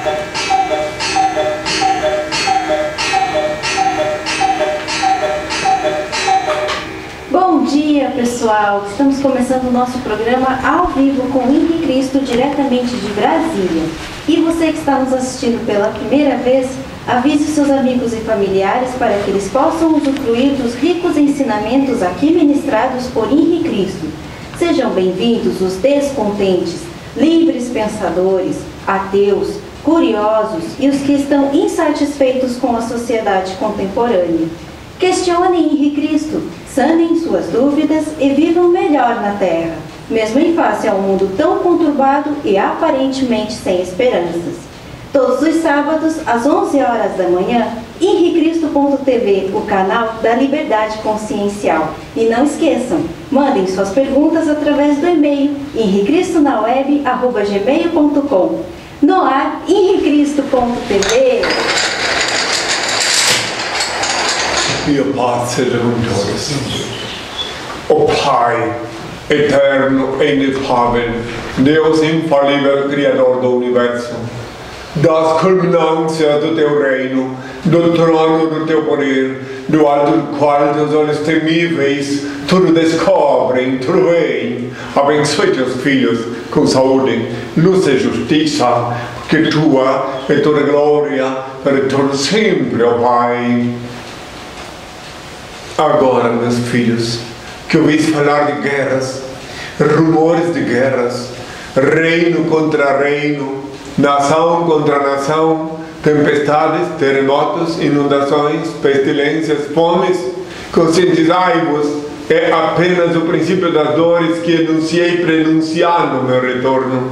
Bom dia, pessoal! Estamos começando o nosso programa ao vivo com o Henri Cristo, diretamente de Brasília. E você que está nos assistindo pela primeira vez, avise seus amigos e familiares para que eles possam usufruir dos ricos ensinamentos aqui ministrados por Henri Cristo. Sejam bem-vindos os descontentes, livres pensadores, ateus, curiosos e os que estão insatisfeitos com a sociedade contemporânea. Questionem Henri Cristo, sanem suas dúvidas e vivam melhor na Terra, mesmo em face a um mundo tão conturbado e aparentemente sem esperanças. Todos os sábados, às 11 horas da manhã, henricristo.tv, o canal da Liberdade Consciencial. E não esqueçam, mandem suas perguntas através do e-mail henricristonaWeb@gmail.com. No ar, henricristo.tv. E a paz seja com todos. O Pai, eterno e inefável, Deus infalível, Criador do Universo, das culminâncias do Teu reino, do trono do Teu poder, do alto do qual Teus olhos temíveis tudo descobrem, tudo veem. Abençoe Teus filhos com saúde, luz e justiça, porque Tua é toda glória para todo sempre, ó Pai. Agora, meus filhos, que ouvis falar de guerras, rumores de guerras, reino contra reino, nação contra nação, tempestades, terremotos, inundações, pestilências, fomes, conscientizai-vos, é apenas o princípio das dores que enunciei prenunciando meu retorno.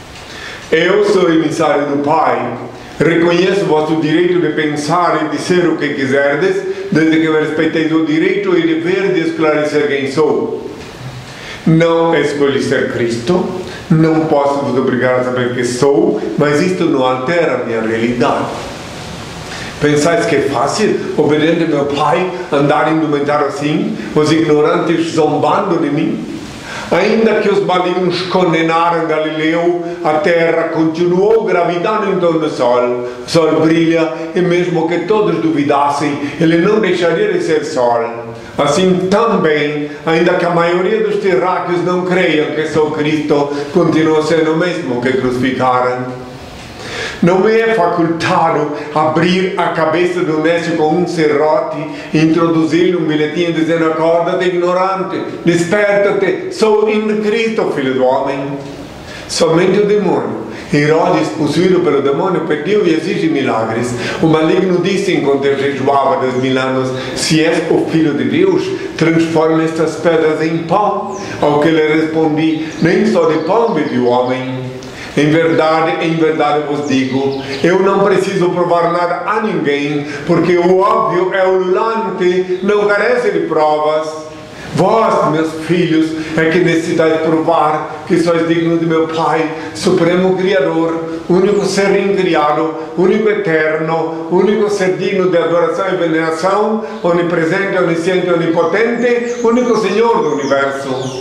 Eu sou emissário do Pai, reconheço vosso direito de pensar e dizer o que quiserdes, desde que me respeiteis o direito e dever de esclarecer quem sou. Não escolhi ser Cristo, não posso vos obrigar a saber que sou, mas isto não altera a minha realidade. Pensais que é fácil, obediente ao meu Pai, andar indumentado assim, os ignorantes zombando de mim? Ainda que os malignos condenaram Galileu, a terra continuou gravitando em torno do sol. O sol brilha e mesmo que todos duvidassem, ele não deixaria de ser sol. Assim também, ainda que a maioria dos terráqueos não creiam que sou Cristo, continua sendo o mesmo que crucificaram. Não me é facultado abrir a cabeça do nécio com um serrote e introduzir-lhe um bilhetinho dizendo: acorda-te, ignorante, desperta-te, sou em Cristo, filho do homem. Somente o demônio, Herodes, possuído pelo demônio, pediu e exige milagres. O maligno disse enquanto eu jejuava 2000 anos: se és o filho de Deus, transforma estas pedras em pão. Ao que lhe respondi: nem só de pão vive o homem. Em verdade vos digo, eu não preciso provar nada a ninguém, porque o óbvio é ululante, não carece de provas. Vós, meus filhos, é que necessitais provar que sois dignos de meu Pai, Supremo Criador, único ser incriado, único eterno, único ser digno de adoração e veneração, onipresente, onisciente, onipotente, único Senhor do Universo.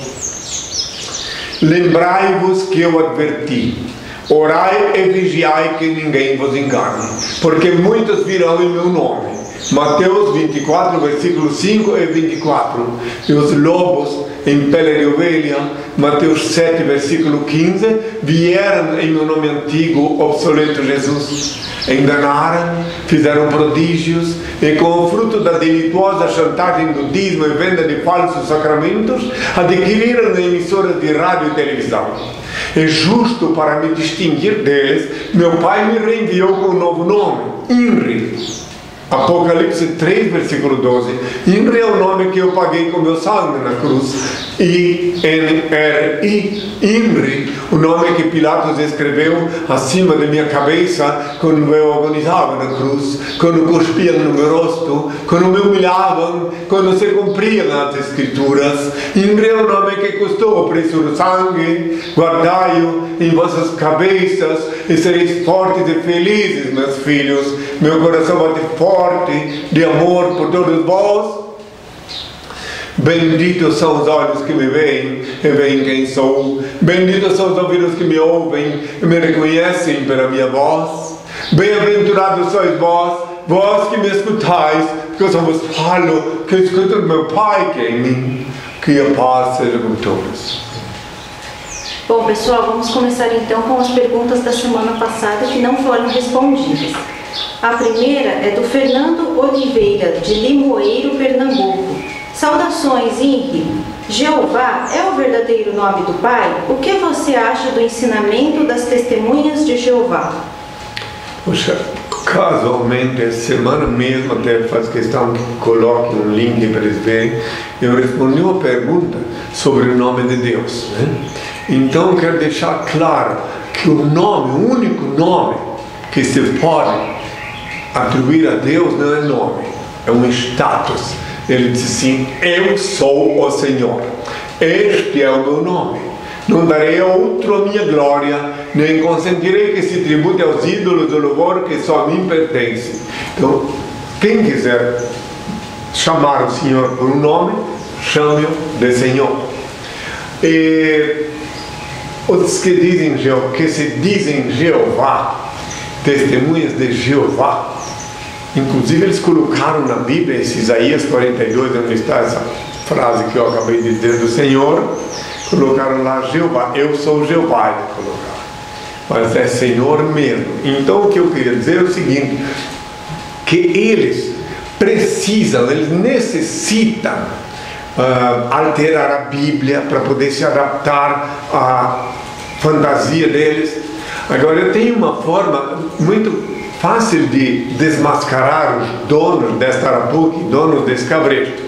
Lembrai-vos que eu adverti: orai e vigiai que ninguém vos engane, porque muitos virão em meu nome. Mateus 24, versículos 5 e 24. E os lobos em pele de ovelha, Mateus 7, versículo 15, vieram em meu nome antigo, obsoleto Jesus. Enganaram, fizeram prodígios e com o fruto da delituosa chantagem do dízimo e venda de falsos sacramentos, adquiriram emissoras de rádio e televisão. É justo para me distinguir deles, meu Pai me reenviou com um novo nome, INRI. Apocalipse 3, versículo 12. INRI é o nome que eu paguei com meu sangue na cruz. I-N-R-I, INRI, o nome que Pilatos escreveu acima de minha cabeça quando eu agonizava na cruz, quando cuspiam no meu rosto, quando me humilhavam, quando se cumpriam as escrituras. INRI é o nome que custou o preço do sangue. Guardai-o em vossas cabeças e sereis fortes e felizes, meus filhos. Meu coração bate forte de amor por todos vós. Benditos são os olhos que me veem e veem quem sou. Benditos são os ouvidos que me ouvem e me reconhecem pela minha voz. Bem-aventurados sois vós que me escutais, porque eu só vos falo que eu escuto do meu Pai que é em mim. Que a paz seja com todos. Bom, pessoal, vamos começar então com as perguntas da semana passada que não foram respondidas. A primeira é do Fernando Oliveira, de Limoeiro, Pernambuco. Saudações, Henri. Jeová é o verdadeiro nome do Pai? O que você acha do ensinamento das testemunhas de Jeová? Poxa, casualmente, essa semana mesmo, até faz questão que coloque um link para eles verem, eu respondi uma pergunta sobre o nome de Deus, né? Então, eu quero deixar claro que o nome, o único nome que se pode atribuir a Deus não é nome, é um status. Ele disse assim: eu sou o Senhor, este é o meu nome. Não darei a outro a minha glória, nem consentirei que se tribute aos ídolos o louvor que só a mim pertence. Então, quem quiser chamar o Senhor por um nome, chame-o de Senhor. E os que se dizem Jeová, testemunhas de Jeová, inclusive eles colocaram na Bíblia, esse Isaías 42, onde está essa frase que eu acabei de dizer do Senhor, colocaram lá Jeová, eu sou Jeová, eles colocaram, mas é Senhor mesmo. Então o que eu queria dizer é o seguinte, que eles precisam, eles necessitam alterar a Bíblia para poder se adaptar à fantasia deles. Agora, eu tenho uma forma muito fácil de desmascarar os donos desta arapuca, donos desse cabresto.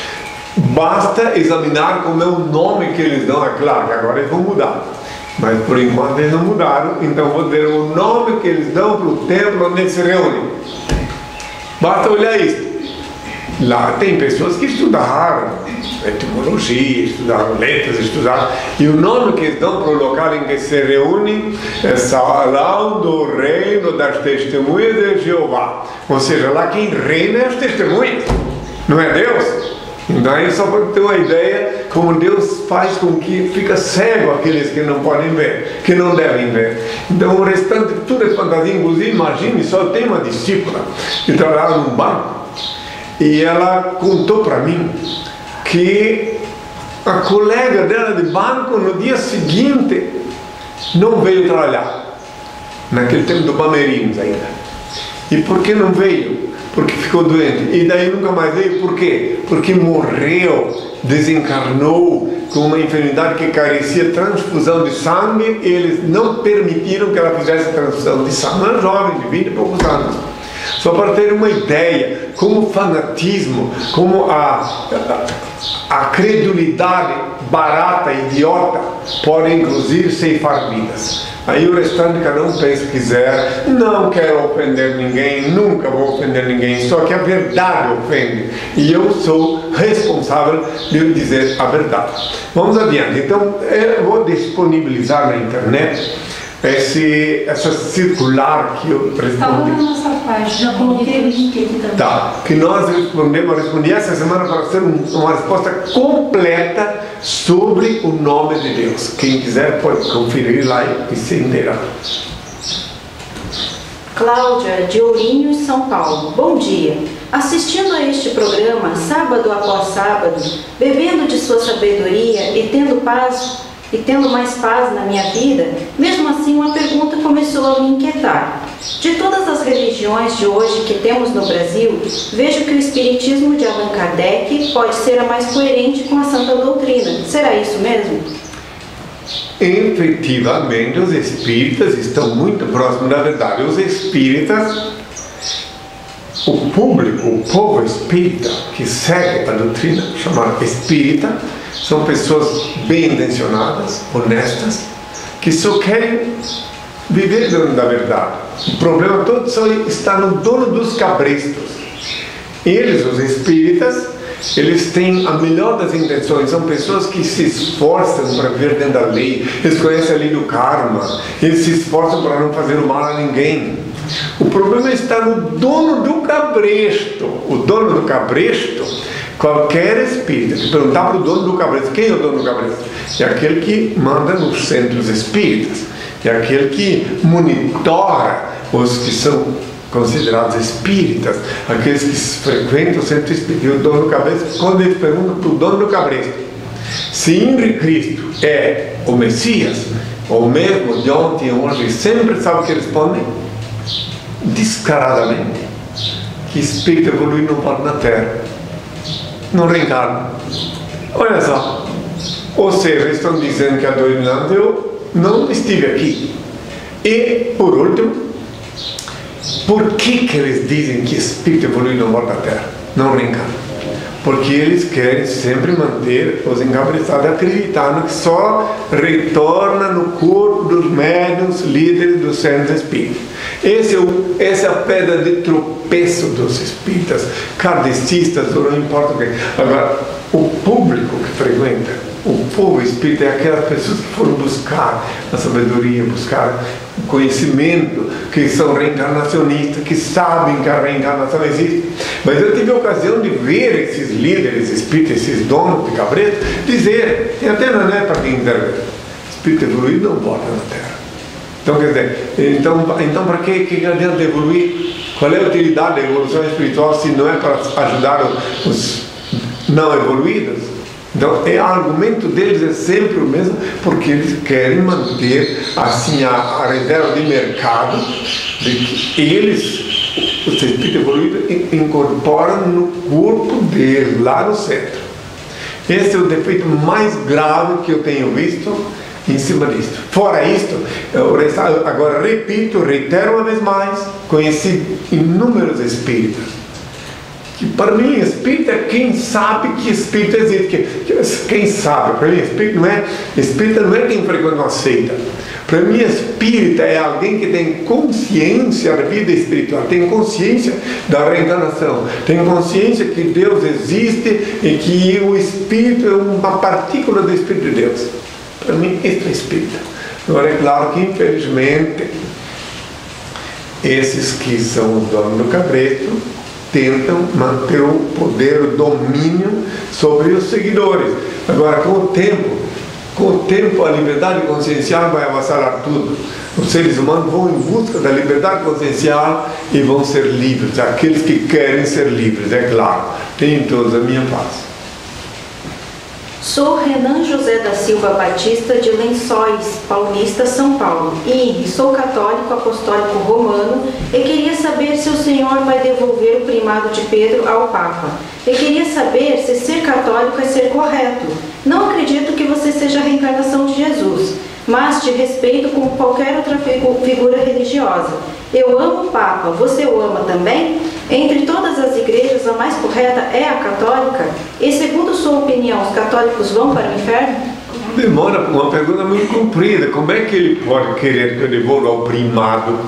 Basta examinar como é o nome que eles dão. É claro que agora eles vão mudar, mas por enquanto eles não mudaram. Então vou dizer o nome que eles dão para o templo onde eles se reúnem. Basta olhar isso. Lá tem pessoas que estudaram etimologia, estudaram letras, e o nome que eles dão para o local em que se reúne é Salão do Reino das Testemunhas de Jeová. Ou seja, lá quem reina é as testemunhas, não é Deus. Então aí só para ter uma ideia como Deus faz com que fica cego aqueles que não podem ver, que não devem ver. Então o restante tudo é fantasia. Inclusive, imagine, só tem uma discípula que trabalhava num banco, e ela contou para mim que a colega dela de banco no dia seguinte não veio trabalhar, naquele tempo do Bamerinhos ainda. E por que não veio? Porque ficou doente. E daí nunca mais veio. Por quê? Porque morreu, desencarnou com uma enfermidade que carecia transfusão de sangue, e eles não permitiram que ela fizesse transfusão de sangue. Uma jovem de 20 e poucos anos. Só para ter uma ideia, como o fanatismo, como a credulidade barata, idiota, pode inclusive ceifar vidas. Aí o restante cada um pensa que quiser, não quero ofender ninguém, nunca vou ofender ninguém, só que a verdade ofende, e eu sou responsável de dizer a verdade. Vamos adiante. Então eu vou disponibilizar na internet essa circular que eu respondi. Estava na nossa página, já coloquei o link aqui também. Tá, que nós respondi essa semana para ser uma resposta completa sobre o nome de Deus. Quem quiser pode conferir lá e se inteirar. Cláudia, de Ourinhos, São Paulo. Bom dia. Assistindo a este programa, sábado após sábado, bebendo de sua sabedoria e tendo mais paz na minha vida, mesmo assim uma pergunta começou a me inquietar. De todas as religiões de hoje que temos no Brasil, vejo que o Espiritismo de Allan Kardec pode ser a mais coerente com a Santa Doutrina. Será isso mesmo? Efetivamente, os espíritas estão muito próximos da verdade. Os espíritas, o público, o povo espírita que segue a doutrina chamada espírita, são pessoas bem intencionadas, honestas, que só querem viver dentro da verdade. O problema todo só está no dono dos cabrestos. Eles, os espíritas, eles têm a melhor das intenções, são pessoas que se esforçam para viver dentro da lei, eles conhecem a lei do karma, eles se esforçam para não fazer o mal a ninguém. O problema está no dono do cabresto. O dono do cabresto, qualquer espírita que perguntar para o dono do cabresto, quem é o dono do cabresto? É aquele que manda nos centros espíritas, é aquele que monitora os que são considerados espíritas, aqueles que frequentam o centro espírita. E o dono do cabresto, quando eles perguntam para o dono do cabresto se Henrique Cristo é o Messias, ou mesmo de ontem e hoje, sempre sabe o que respondem? Descaradamente, que espírito evoluído não pode na Terra, não reencarna. Olha só, ou seja, estão dizendo que há 2000 anos eu não estive aqui. E, por último, por que eles dizem que espírito evoluído não volta à Terra, não reencarna? Porque eles querem sempre manter os encabeçados acreditando que só retorna no corpo dos médiuns líderes dos centros espíritas. Essa é a pedra de tropeço dos espíritas, kardecistas, ou não importa o que. Agora, o público que frequenta, o povo espírita é aquelas pessoas que foram buscar a sabedoria, buscar o conhecimento, que são reencarnacionistas, que sabem que a reencarnação existe. Mas eu tive a ocasião de ver esses líderes espíritas, esses donos de cabresto, dizer, e até na net para quem intervém, espírito evoluído não volta na Terra. Então, quer dizer, então para que adianta evoluir? Qual é a utilidade da evolução espiritual se não é para ajudar os não evoluídos? Então, o argumento deles é sempre o mesmo, porque eles querem manter assim a reserva de mercado de que eles, os espíritos evoluídos, incorporam no corpo deles, lá no centro. Esse é o defeito mais grave que eu tenho visto em cima disso. Fora isto, agora repito, reitero uma vez mais, conheci inúmeros espíritas que para mim espírita é quem sabe que espírito existe. Quem sabe, para mim espírita não é quem frequenta uma seita. Para mim espírita é alguém que tem consciência da vida espiritual, tem consciência da reencarnação, tem consciência que Deus existe e que o espírito é uma partícula do Espírito de Deus. Para mim isso é espírita. Agora é claro que infelizmente esses que são os donos do cabresto tentam manter o poder, o domínio sobre os seguidores. Agora, com o tempo a liberdade consciencial vai avassalar tudo. Os seres humanos vão em busca da liberdade consciencial e vão ser livres. Aqueles que querem ser livres, é claro. Tenham todos a minha paz. Sou Renan José da Silva Batista, de Lençóis Paulista, São Paulo. E sou católico apostólico romano e queria saber se o senhor vai devolver o primado de Pedro ao Papa. E queria saber se ser católico é ser correto. Não acredito que você seja a reencarnação de Jesus, mas te respeito como qualquer outra figura religiosa. Eu amo o Papa, você o ama também? Entre todas as igrejas, a mais correta é a católica? E segundo sua opinião, os católicos vão para o inferno? Demora, uma pergunta muito comprida. Como é que ele pode querer que eu devolva o primado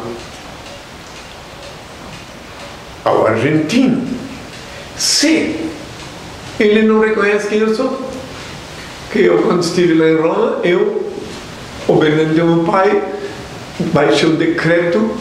ao argentino se ele não reconhece quem eu sou? Que eu, quando estive lá em Roma, o Benedito, meu pai, baixei um decreto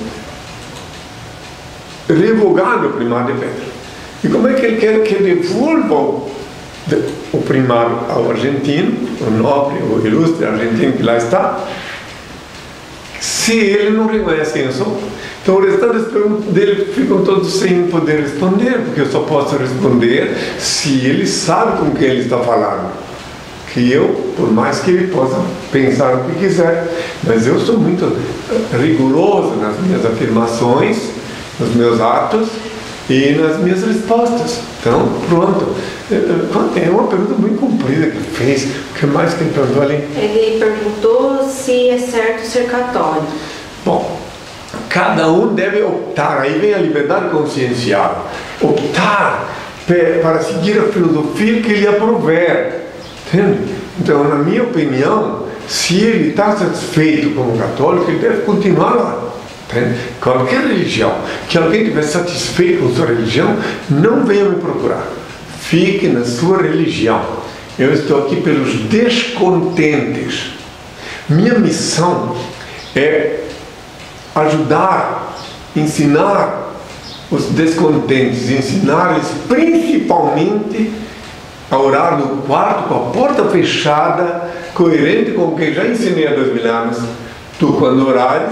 revogando o primado de Pedro. E como é que ele quer que devolva o primado ao argentino, o nobre, o ilustre argentino que lá está, se ele não reconhece quem eu sou? Então, o restante das perguntas dele ficam todos sem poder responder, porque eu só posso responder se ele sabe com quem ele está falando. Que eu, por mais que ele possa pensar o que quiser, mas eu sou muito rigoroso nas minhas afirmações, nos meus atos e nas minhas respostas. Então, pronto. É uma pergunta muito comprida que ele fez. O que mais que ele perguntou ali? Ele perguntou se é certo ser católico. Bom, cada um deve optar, aí vem a liberdade consciencial, optar para seguir a filosofia que lhe aprover. Entende? Então, na minha opinião, se ele está satisfeito como católico, ele deve continuar lá. Qualquer religião que alguém estiver satisfeito com sua religião, não venha me procurar, fique na sua religião. Eu estou aqui pelos descontentes. Minha missão é ajudar, ensinar os descontentes, ensinar-lhes principalmente a orar no quarto com a porta fechada, coerente com o que já ensinei há 2000 anos. Tu, quando orares,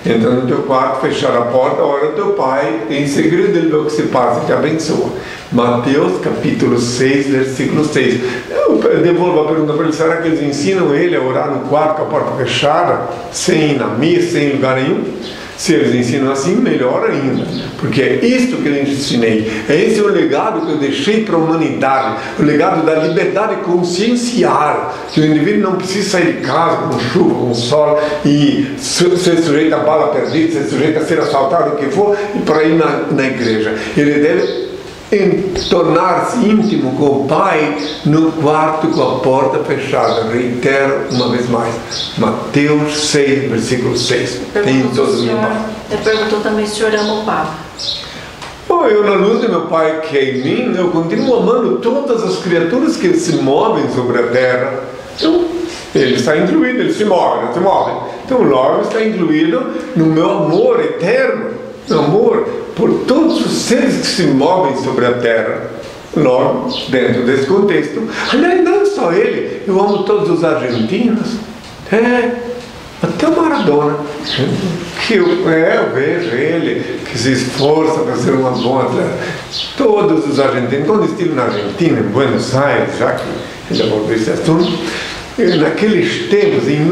entra no teu quarto, fechar a porta, ora teu pai, em segredo ele vê o que se passa, te abençoa. Mateus capítulo 6, versículo 6. Eu devolvo a pergunta para ele: será que eles ensinam ele a orar no quarto com a porta fechada, sem ir na missa, sem ir em lugar nenhum? Se eles ensinam assim, melhor ainda, porque é isto que eu ensinei, esse é o legado que eu deixei para a humanidade, o legado da liberdade consciencial, que o indivíduo não precisa sair de casa com chuva, com sol, e ser sujeito a bala perdida, ser sujeito a ser assaltado, o que for, e para ir na igreja. Ele deve tornar-se íntimo com o Pai no quarto com a porta fechada. Reitero uma vez mais, Mateus 6, versículo 6. Tem todo o meu Pai. Ele perguntou também se o senhor ama o Papa. Bom, eu, na luz do meu Pai que é em mim, eu continuo amando todas as criaturas que se movem sobre a terra. Então, ele está incluído, ele se move, não se move. Então, logo está incluído no meu amor eterno, no amor por todos os seres que se movem sobre a terra. Logo, dentro desse contexto, aliás, não só ele, eu amo todos os argentinos, até o Maradona, que eu vejo ele, que se esforça para ser uma boa atleta. Todos os argentinos, quando estive na Argentina, em Buenos Aires, já que ele abordou esse assunto, naqueles tempos, em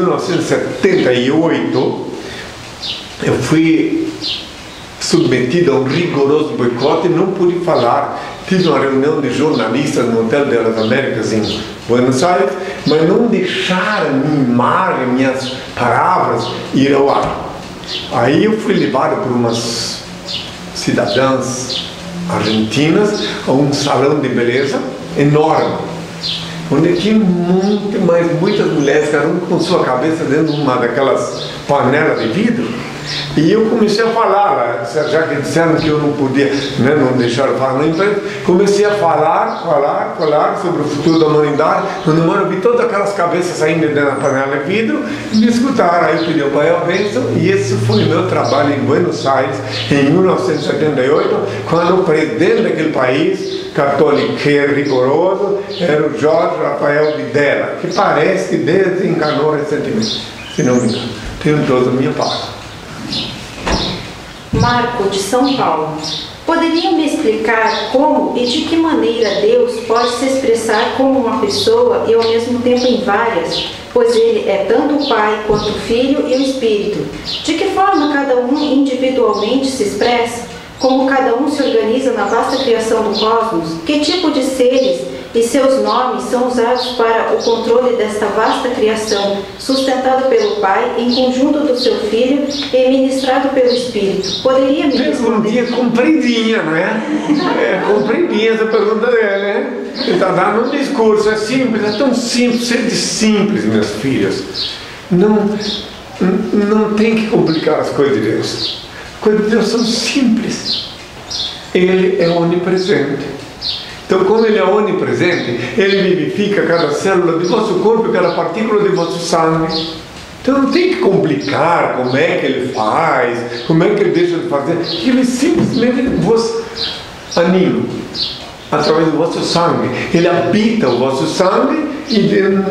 1978, eu fui submetido a um rigoroso boicote e não pude falar. Tive uma reunião de jornalistas no Hotel de las Américas em Buenos Aires, mas não deixaram minha imagem, minhas palavras ir ao ar. Aí eu fui levado por umas cidadãs argentinas a um salão de beleza enorme, onde tinha muitas mulheres, cada uma com sua cabeça dentro de uma daquelas panelas de vidro. E eu comecei a falar, já que disseram que eu não podia, né, não deixar eu falar na imprensa, comecei a falar sobre o futuro da humanidade. No eu vi todas aquelas cabeças saindo dentro da panela de vidro e me escutaram. Aí eu pedi ao Pai a bênção, e esse foi o meu trabalho em Buenos Aires, em 1978, quando o presidente daquele país, católico rigoroso, era o Jorge Rafael Videla, que parece que desencarnou recentemente, se não me engano. Tenho toda a minha parte. Marco, de São Paulo. Poderiam me explicar como e de que maneira Deus pode se expressar como uma pessoa e ao mesmo tempo em várias, pois Ele é tanto o Pai quanto o Filho e o Espírito? De que forma cada um individualmente se expressa? Como cada um se organiza na vasta criação do cosmos? Que tipo de seres e seus nomes são usados para o controle desta vasta criação, sustentado pelo Pai, em conjunto do seu Filho e ministrado pelo Espírito? Poderia me responder? Compridinha, não é? Compridinha essa pergunta dele, né? Ele está dando um discurso, é simples, é tão simples, sede simples, meus filhos. Não tem que complicar as coisas de Deus. As coisas de Deus são simples. Ele é onipresente. Então, como Ele é onipresente, Ele vivifica cada célula de vosso corpo, cada partícula de vosso sangue. Então não tem que complicar como é que Ele faz, como é que Ele deixa de fazer. Ele simplesmente vos anima através do vosso sangue. Ele habita o vosso sangue e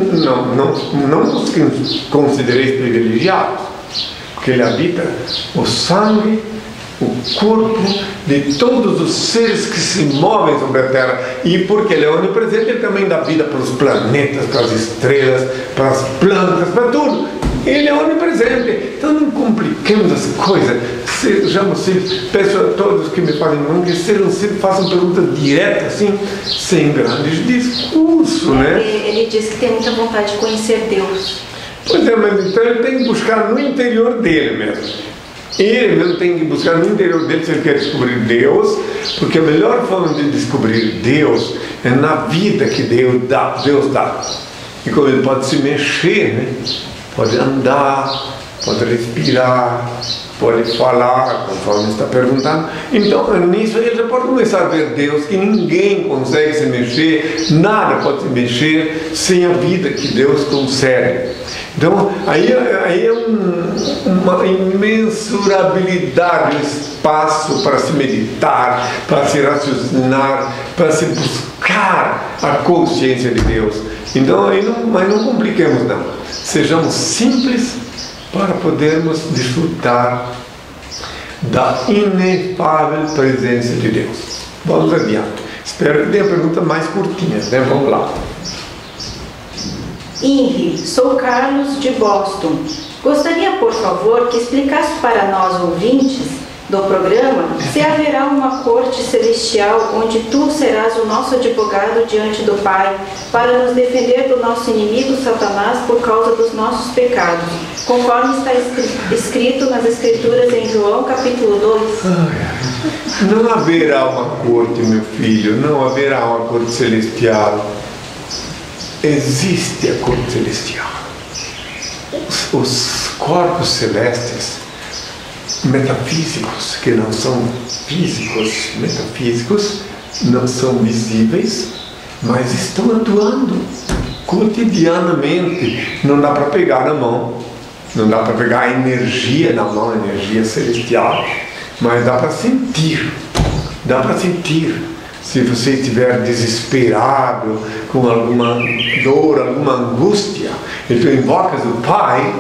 não vos considereis privilegiados, porque Ele habita o sangue, o corpo de todos os seres que se movem sobre a Terra. E porque Ele é onipresente, Ele também dá vida para os planetas, para as estrelas, para as plantas, para tudo. Ele é onipresente. Então não compliquemos as coisas, sejamos simples. Peço a todos que me falem que sejam simples, façam perguntas diretas, assim, sem grandes discursos, né? Ele diz que tem muita vontade de conhecer Deus. Pois é, mas então ele tem que buscar no interior dele mesmo. Ele mesmo tem que buscar no interior dele se ele quer descobrir Deus, porque a melhor forma de descobrir Deus é na vida que Deus dá. E como ele pode se mexer, né? Pode andar, pode respirar, pode falar, conforme está perguntando. Então, nisso ele já pode começar a ver Deus, que ninguém consegue se mexer, nada pode se mexer sem a vida que Deus concede. Então, aí é uma imensurabilidade, um espaço para se meditar, para se raciocinar, para se buscar a consciência de Deus. Então, mas não compliquemos, não. Sejamos simples para podermos desfrutar da inefável presença de Deus. Vamos adiante. Espero que tenha pergunta mais curtinha, né? Vamos lá. Henry, sou Carlos de Boston. Gostaria, por favor, que explicasse para nós ouvintes do programa se haverá uma corte celestial onde tu serás o nosso advogado diante do Pai para nos defender do nosso inimigo Satanás por causa dos nossos pecados, conforme está escrito nas Escrituras em João capítulo 2. Não haverá uma corte, meu filho, não haverá uma corte celestial. Existe a corte celestial. Os corpos celestes metafísicos, que não são físicos, metafísicos, não são visíveis, mas estão atuando cotidianamente. Não dá para pegar na mão, não dá para pegar a energia na mão, a energia celestial, mas dá para sentir, dá para sentir. Se você estiver desesperado, com alguma dor, alguma angústia, e tu invocas o Pai,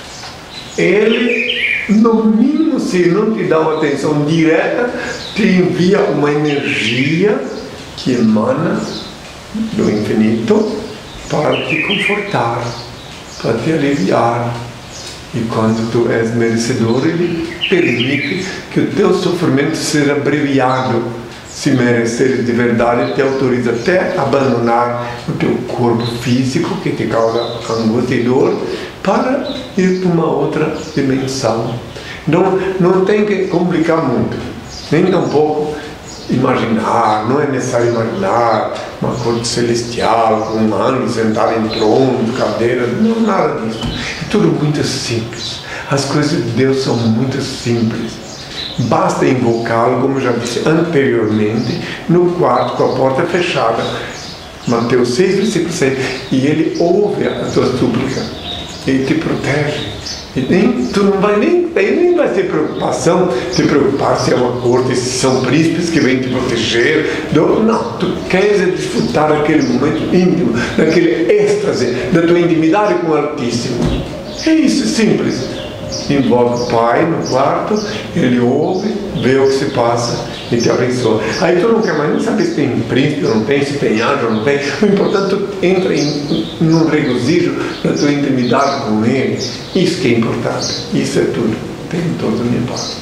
Ele, no mínimo, se não te dá uma atenção direta, te envia uma energia que emana do infinito para te confortar, para te aliviar. E quando tu és merecedor, Ele permite que o teu sofrimento seja abreviado. Se mereceres de verdade, Ele te autoriza até abandonar o teu corpo físico, que te causa angústia e dor, para ir para uma outra dimensão. Não tem que complicar muito, nem tampouco imaginar. Não é necessário imaginar uma corte celestial com um anjo sentado em trono, cadeiras, não, nada disso. É tudo muito simples. As coisas de Deus são muito simples. Basta invocá-lo, como já disse anteriormente, no quarto com a porta fechada. Mateus 6, versículo 6. E Ele ouve a tua súplica. Ele te protege. E tu não vai nem vai ter preocupação, te preocupar se é uma corte, se são príncipes que vêm te proteger. Não, tu queres desfrutar daquele momento íntimo, daquele êxtase, da tua intimidade com o Altíssimo. É isso, simples. Invoca o Pai no quarto, Ele ouve, vê o que se passa e te abençoa. Aí tu não quer mais nem saber se tem príncipe ou não tem, se tem anjo ou não tem. O importante é que tu entra num regozijo na tua intimidade com Ele. Isso que é importante. Isso é tudo. Tem todo o minha parte.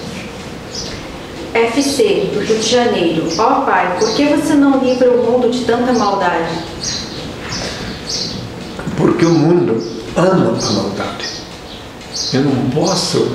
FC, do Rio de Janeiro. Ó Pai, por que você não livra o mundo de tanta maldade? Porque o mundo ama a maldade. Eu não posso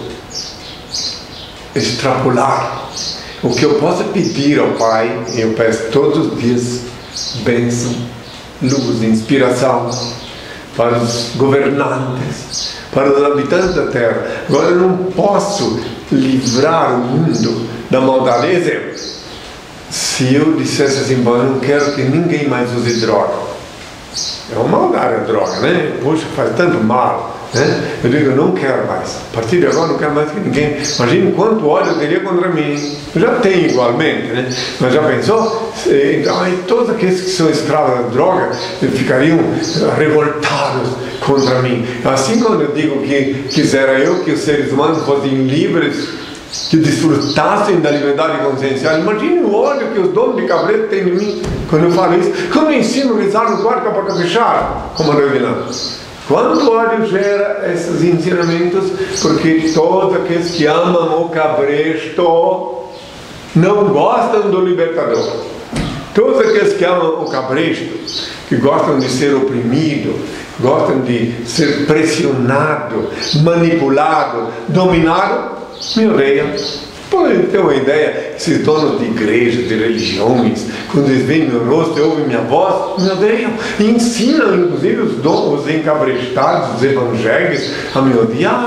extrapolar. O que eu posso pedir ao Pai, eu peço todos os dias bênção, luz, inspiração para os governantes, para os habitantes da terra. Agora eu não posso livrar o mundo da maldade. Exemplo, se eu dissesse assim, bom, eu não quero que ninguém mais use droga. É uma maldade a droga, né? Poxa, faz tanto mal. Eu digo, eu não quero mais. A partir de agora, não quero mais que ninguém. Imagine quanto ódio eu teria contra mim. Eu já tenho igualmente, né? Mas já pensou? Então, aí, todos aqueles que são escravos da droga ficariam revoltados contra mim. Assim, quando eu digo que quisera eu que os seres humanos fossem livres, que desfrutassem da liberdade consciencial, imagine o ódio que os donos de cabresto têm de mim quando eu falo isso. Quando eu ensino a rezar no quarto com a boca fechada, como a Reverenda. Quanto ódio gera esses ensinamentos? Porque todos aqueles que amam o cabresto não gostam do libertador. Todos aqueles que amam o cabresto, que gostam de ser oprimido, gostam de ser pressionado, manipulado, dominado, me odeiam. Pode ter uma ideia, esses donos de igrejas, de religiões, quando eles veem meu rosto e ouvem minha voz, me odeiam. E ensinam, inclusive, os encabrestados, os evangélicos, a me odiar.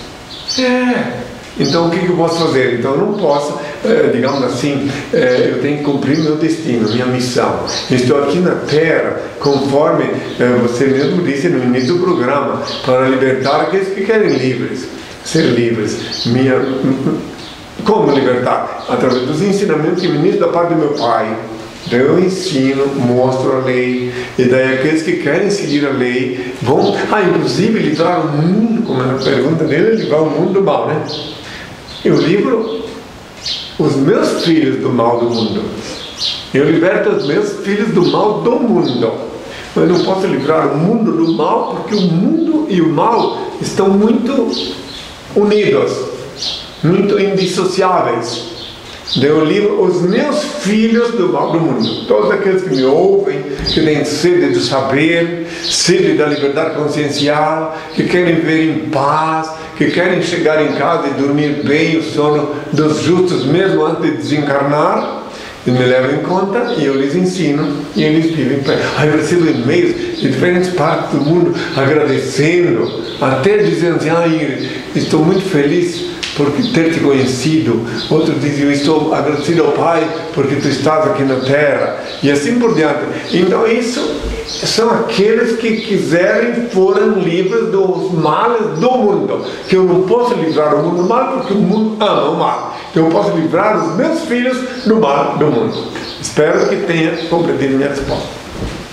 Então, o que eu posso fazer? Então, eu não posso, digamos assim, eu tenho que cumprir meu destino, minha missão. Estou aqui na Terra, conforme você mesmo disse no início do programa, para libertar aqueles que querem ser livres. Como libertar? Através dos ensinamentos que ministro da parte do meu Pai. Então eu ensino, mostro a lei, e daí aqueles que querem seguir a lei vão, inclusive livrar o mundo, como é a pergunta dele, livrar o mundo do mal, né? Eu livro os meus filhos do mal do mundo. Eu liberto os meus filhos do mal do mundo. Mas não posso livrar o mundo do mal, porque o mundo e o mal estão muito unidos, muito indissociáveis. Eu livro os meus filhos do mal do mundo. Todos aqueles que me ouvem, que têm sede do saber, sede da liberdade consciencial, que querem viver em paz, que querem chegar em casa e dormir bem o sono dos justos mesmo antes de desencarnar, eles me levam em conta e eu lhes ensino e eles vivem bem. Eu recebo e-mails de diferentes partes do mundo agradecendo, até dizendo assim, Ingrid, estou muito feliz por ter te conhecido. Outros dizem, eu estou agradecido ao Pai porque tu estás aqui na Terra, e assim por diante. Então isso são aqueles que quiserem foram livres dos males do mundo, que eu não posso livrar o mundo do mal porque o mundo ama o mal. Então eu posso livrar os meus filhos do mal do mundo. Espero que tenha compreendido minha resposta.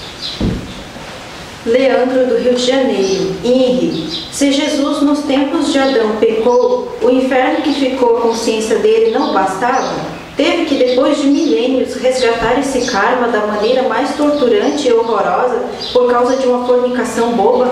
Leandro, do Rio de Janeiro. Henri, se Jesus nos tempos de Adão pecou, o inferno que ficou a consciência dele não bastava? Teve que, depois de milênios, resgatar esse karma da maneira mais torturante e horrorosa por causa de uma fornicação boba?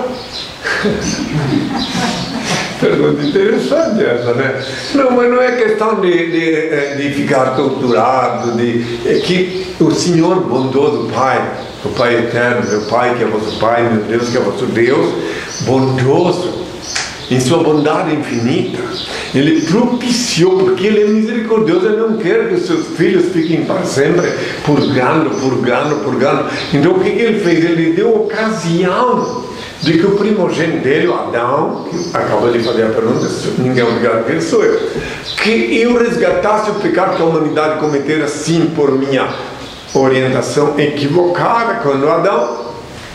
Pergunta interessante essa, né? Não, mas não é questão de ficar torturado, é que o Senhor bondoso Pai, o Pai eterno, meu Pai que é vosso Pai, meu Deus que é vosso Deus, bondoso, em sua bondade infinita, Ele propiciou, porque Ele é misericordioso, Ele não quer que os seus filhos fiquem para sempre purgando. Então o que Ele fez? Ele deu ocasião de que o primogênito dele, o Adão, que acaba de fazer a pergunta, ninguém é obrigado, que sou eu, que eu resgatasse o pecado que a humanidade cometera, sim, por minha orientação equivocada, quando Adão,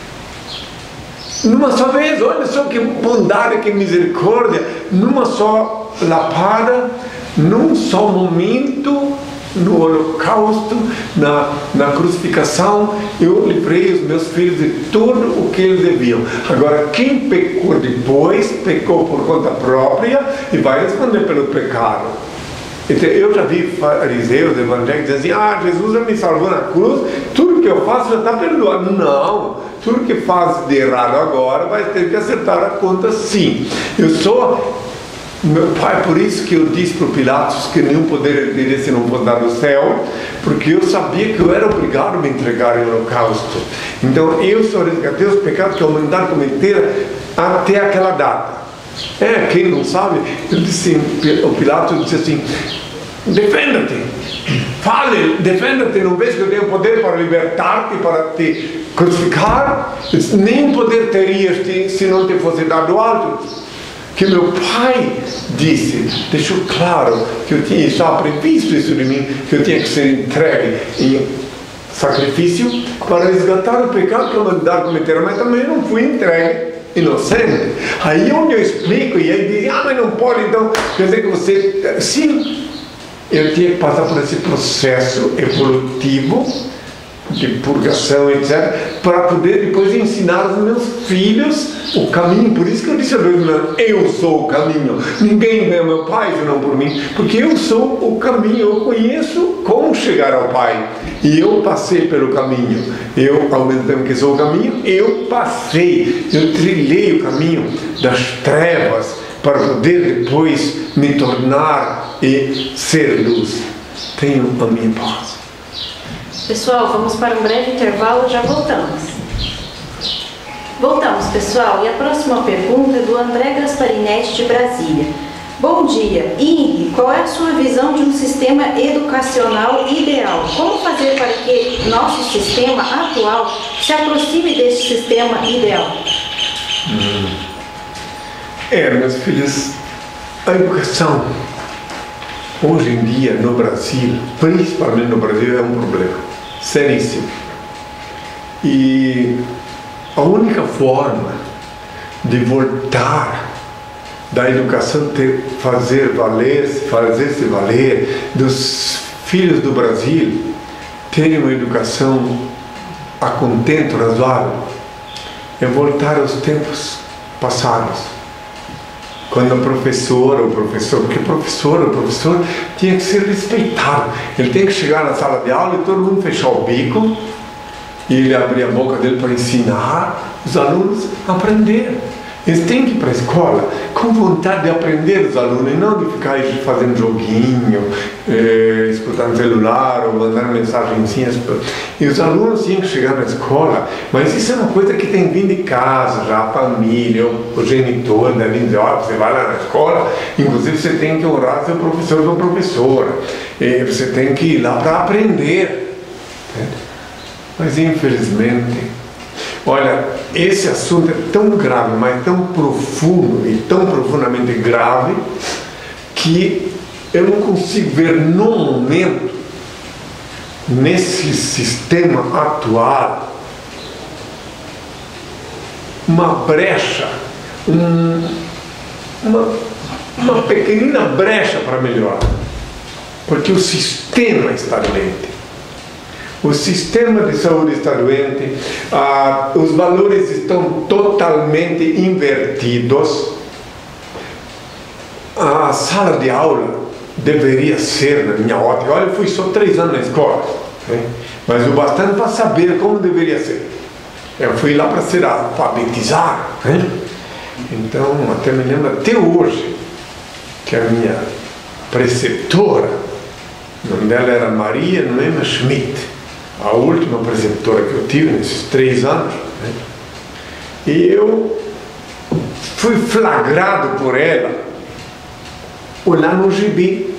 numa só vez, olha só que bondade, que misericórdia, numa só lapada, num só momento, no holocausto, na crucificação, eu livrei os meus filhos de tudo o que eles deviam. Agora, quem pecou depois, pecou por conta própria e vai responder pelo pecado. Então, eu já vi fariseus, evangélicos dizendo assim, Jesus já me salvou na cruz, tudo que eu faço já está perdoado. Não, tudo que faz de errado agora vai ter que acertar a conta, sim. Eu sou meu Pai, por isso que eu disse para o Pilatos que nenhum poder teria se não fosse dado do céu, porque eu sabia que eu era obrigado a me entregar em holocausto. Então eu só resgatei os pecados que a humanidade cometera até aquela data. Quem não sabe, o Pilatos disse assim, defenda-te, fale, defenda-te, não vês que eu tenho poder para libertar-te, para te crucificar? Nenhum poder terias se não te fosse dado alto. Que meu Pai disse, deixou claro que eu tinha já previsto isso de mim, que eu tinha que ser entregue em sacrifício para resgatar o pecado que a humanidade cometera, mas também não fui entregue inocente. Aí onde eu explico, e aí dizem, mas não pode, então quer dizer que você... Sim, eu tinha que passar por esse processo evolutivo de purgação, etc., para poder depois ensinar aos meus filhos o caminho. Por isso que eu disse a Deus, eu sou o caminho, ninguém vê o meu Pai senão por mim, porque eu sou o caminho, eu conheço como chegar ao Pai, e eu passei pelo caminho. Eu, ao mesmo tempo que sou o caminho, eu passei, eu trilhei o caminho das trevas para poder depois me tornar e ser luz. Tenho a minha paz. Pessoal, vamos para um breve intervalo, já voltamos. Voltamos, pessoal, e a próxima pergunta é do André Gasparinetti, de Brasília. Bom dia, Henri, qual é a sua visão de um sistema educacional ideal? Como fazer para que nosso sistema atual se aproxime desse sistema ideal? Meus filhos, a educação hoje em dia no Brasil, principalmente no Brasil, é um problema seríssimo. E a única forma de voltar da educação fazer-se valer dos filhos do Brasil ter uma educação a contento razoável é voltar aos tempos passados, quando a professora ou o professor, porque o professor tinha que ser respeitado. Ele tem que chegar na sala de aula e todo mundo fechar o bico e ele abrir a boca dele para ensinar os alunos a aprender. Eles têm que ir para a escola com vontade de aprender, os alunos, e não de ficar aí fazendo joguinho, escutando celular ou mandando mensagenzinhas. E os alunos tinham que chegar na escola, mas isso é uma coisa que tem vindo de casa já, a família, o genitor, né, vindo dizer, olha, você vai lá na escola, inclusive você tem que honrar seu professor ou professora, e você tem que ir lá para aprender. Mas infelizmente, olha, esse assunto é tão grave, mas tão profundo e tão profundamente grave, que eu não consigo ver no momento, nesse sistema atual, uma brecha, uma pequenina brecha para melhorar, porque o sistema está doente. O sistema de saúde está doente, os valores estão totalmente invertidos. A sala de aula deveria ser, na minha ótica, olha, eu fui só 3 anos na escola, né? Mas o bastante para saber como deveria ser. Eu fui lá para ser alfabetizado, né? Então, até me lembro até hoje que a minha preceptora, o nome dela era Maria Noema Schmidt, a última preceptora que eu tive nesses 3 anos, né? E eu fui flagrado por ela olhando no gibi,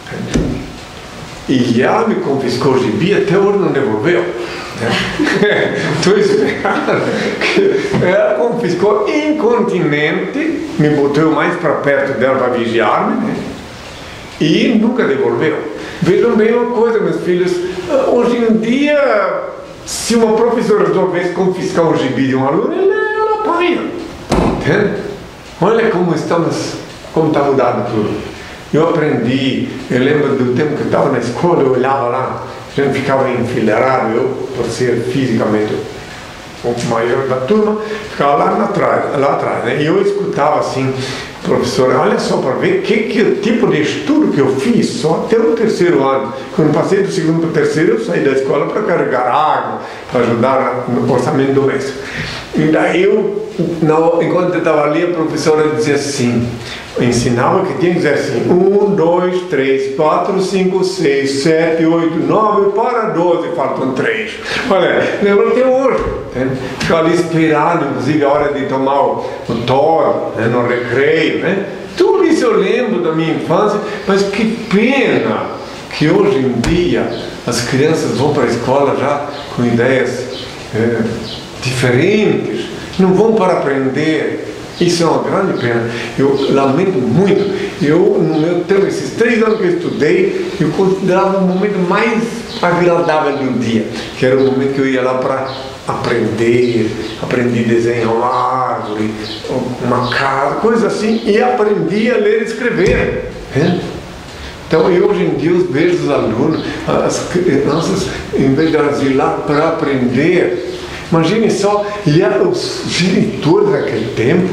e ela me confiscou o gibi, até hoje não devolveu, né? Estou esperando que ela confiscou incontinente, me botou mais para perto dela para vigiar-me, né? E nunca devolveu. Vejam bem uma coisa, meus filhos, hoje em dia, se uma professora resolvesse confiscar o gibi de um aluno, ela apanha. Entende? Olha como está mudado tudo. Eu aprendi, eu lembro do tempo que eu estava na escola, eu olhava lá, a gente ficava enfileirado, eu, por ser fisicamente um pouco maior da turma, ficava lá atrás, né? E eu escutava assim, professora, olha só para ver que tipo de estudo que eu fiz só até o 3º ano. Quando passei do 2º para o 3º, eu saí da escola para carregar água, para ajudar no orçamento doméstico. E daí enquanto eu estava ali, a professora dizia assim, ensinava que tinha que dizer assim, 1, 2, 3, 4, 5, 6, 7, 8, 9, para 12, faltam 3. Olha, lembro até hoje. Ficava ali esperando, inclusive a hora de tomar o toro, né, no recreio, né? Tudo isso eu lembro da minha infância, mas que pena que hoje em dia as crianças vão para a escola já com ideias diferentes, não vão para aprender. Isso é uma grande pena. Eu lamento muito. Eu, no meu tempo, esses 3 anos que eu estudei, eu considerava o momento mais agradável do dia, que era o momento que eu ia lá para aprender, aprendi a desenhar uma árvore, uma casa, coisa assim, e aprendi a ler e escrever. Né? Então, eu hoje em dia eu vejo os alunos, as crianças, em vez de elas ir lá para aprender, imagine só, e os diretores daquele tempo,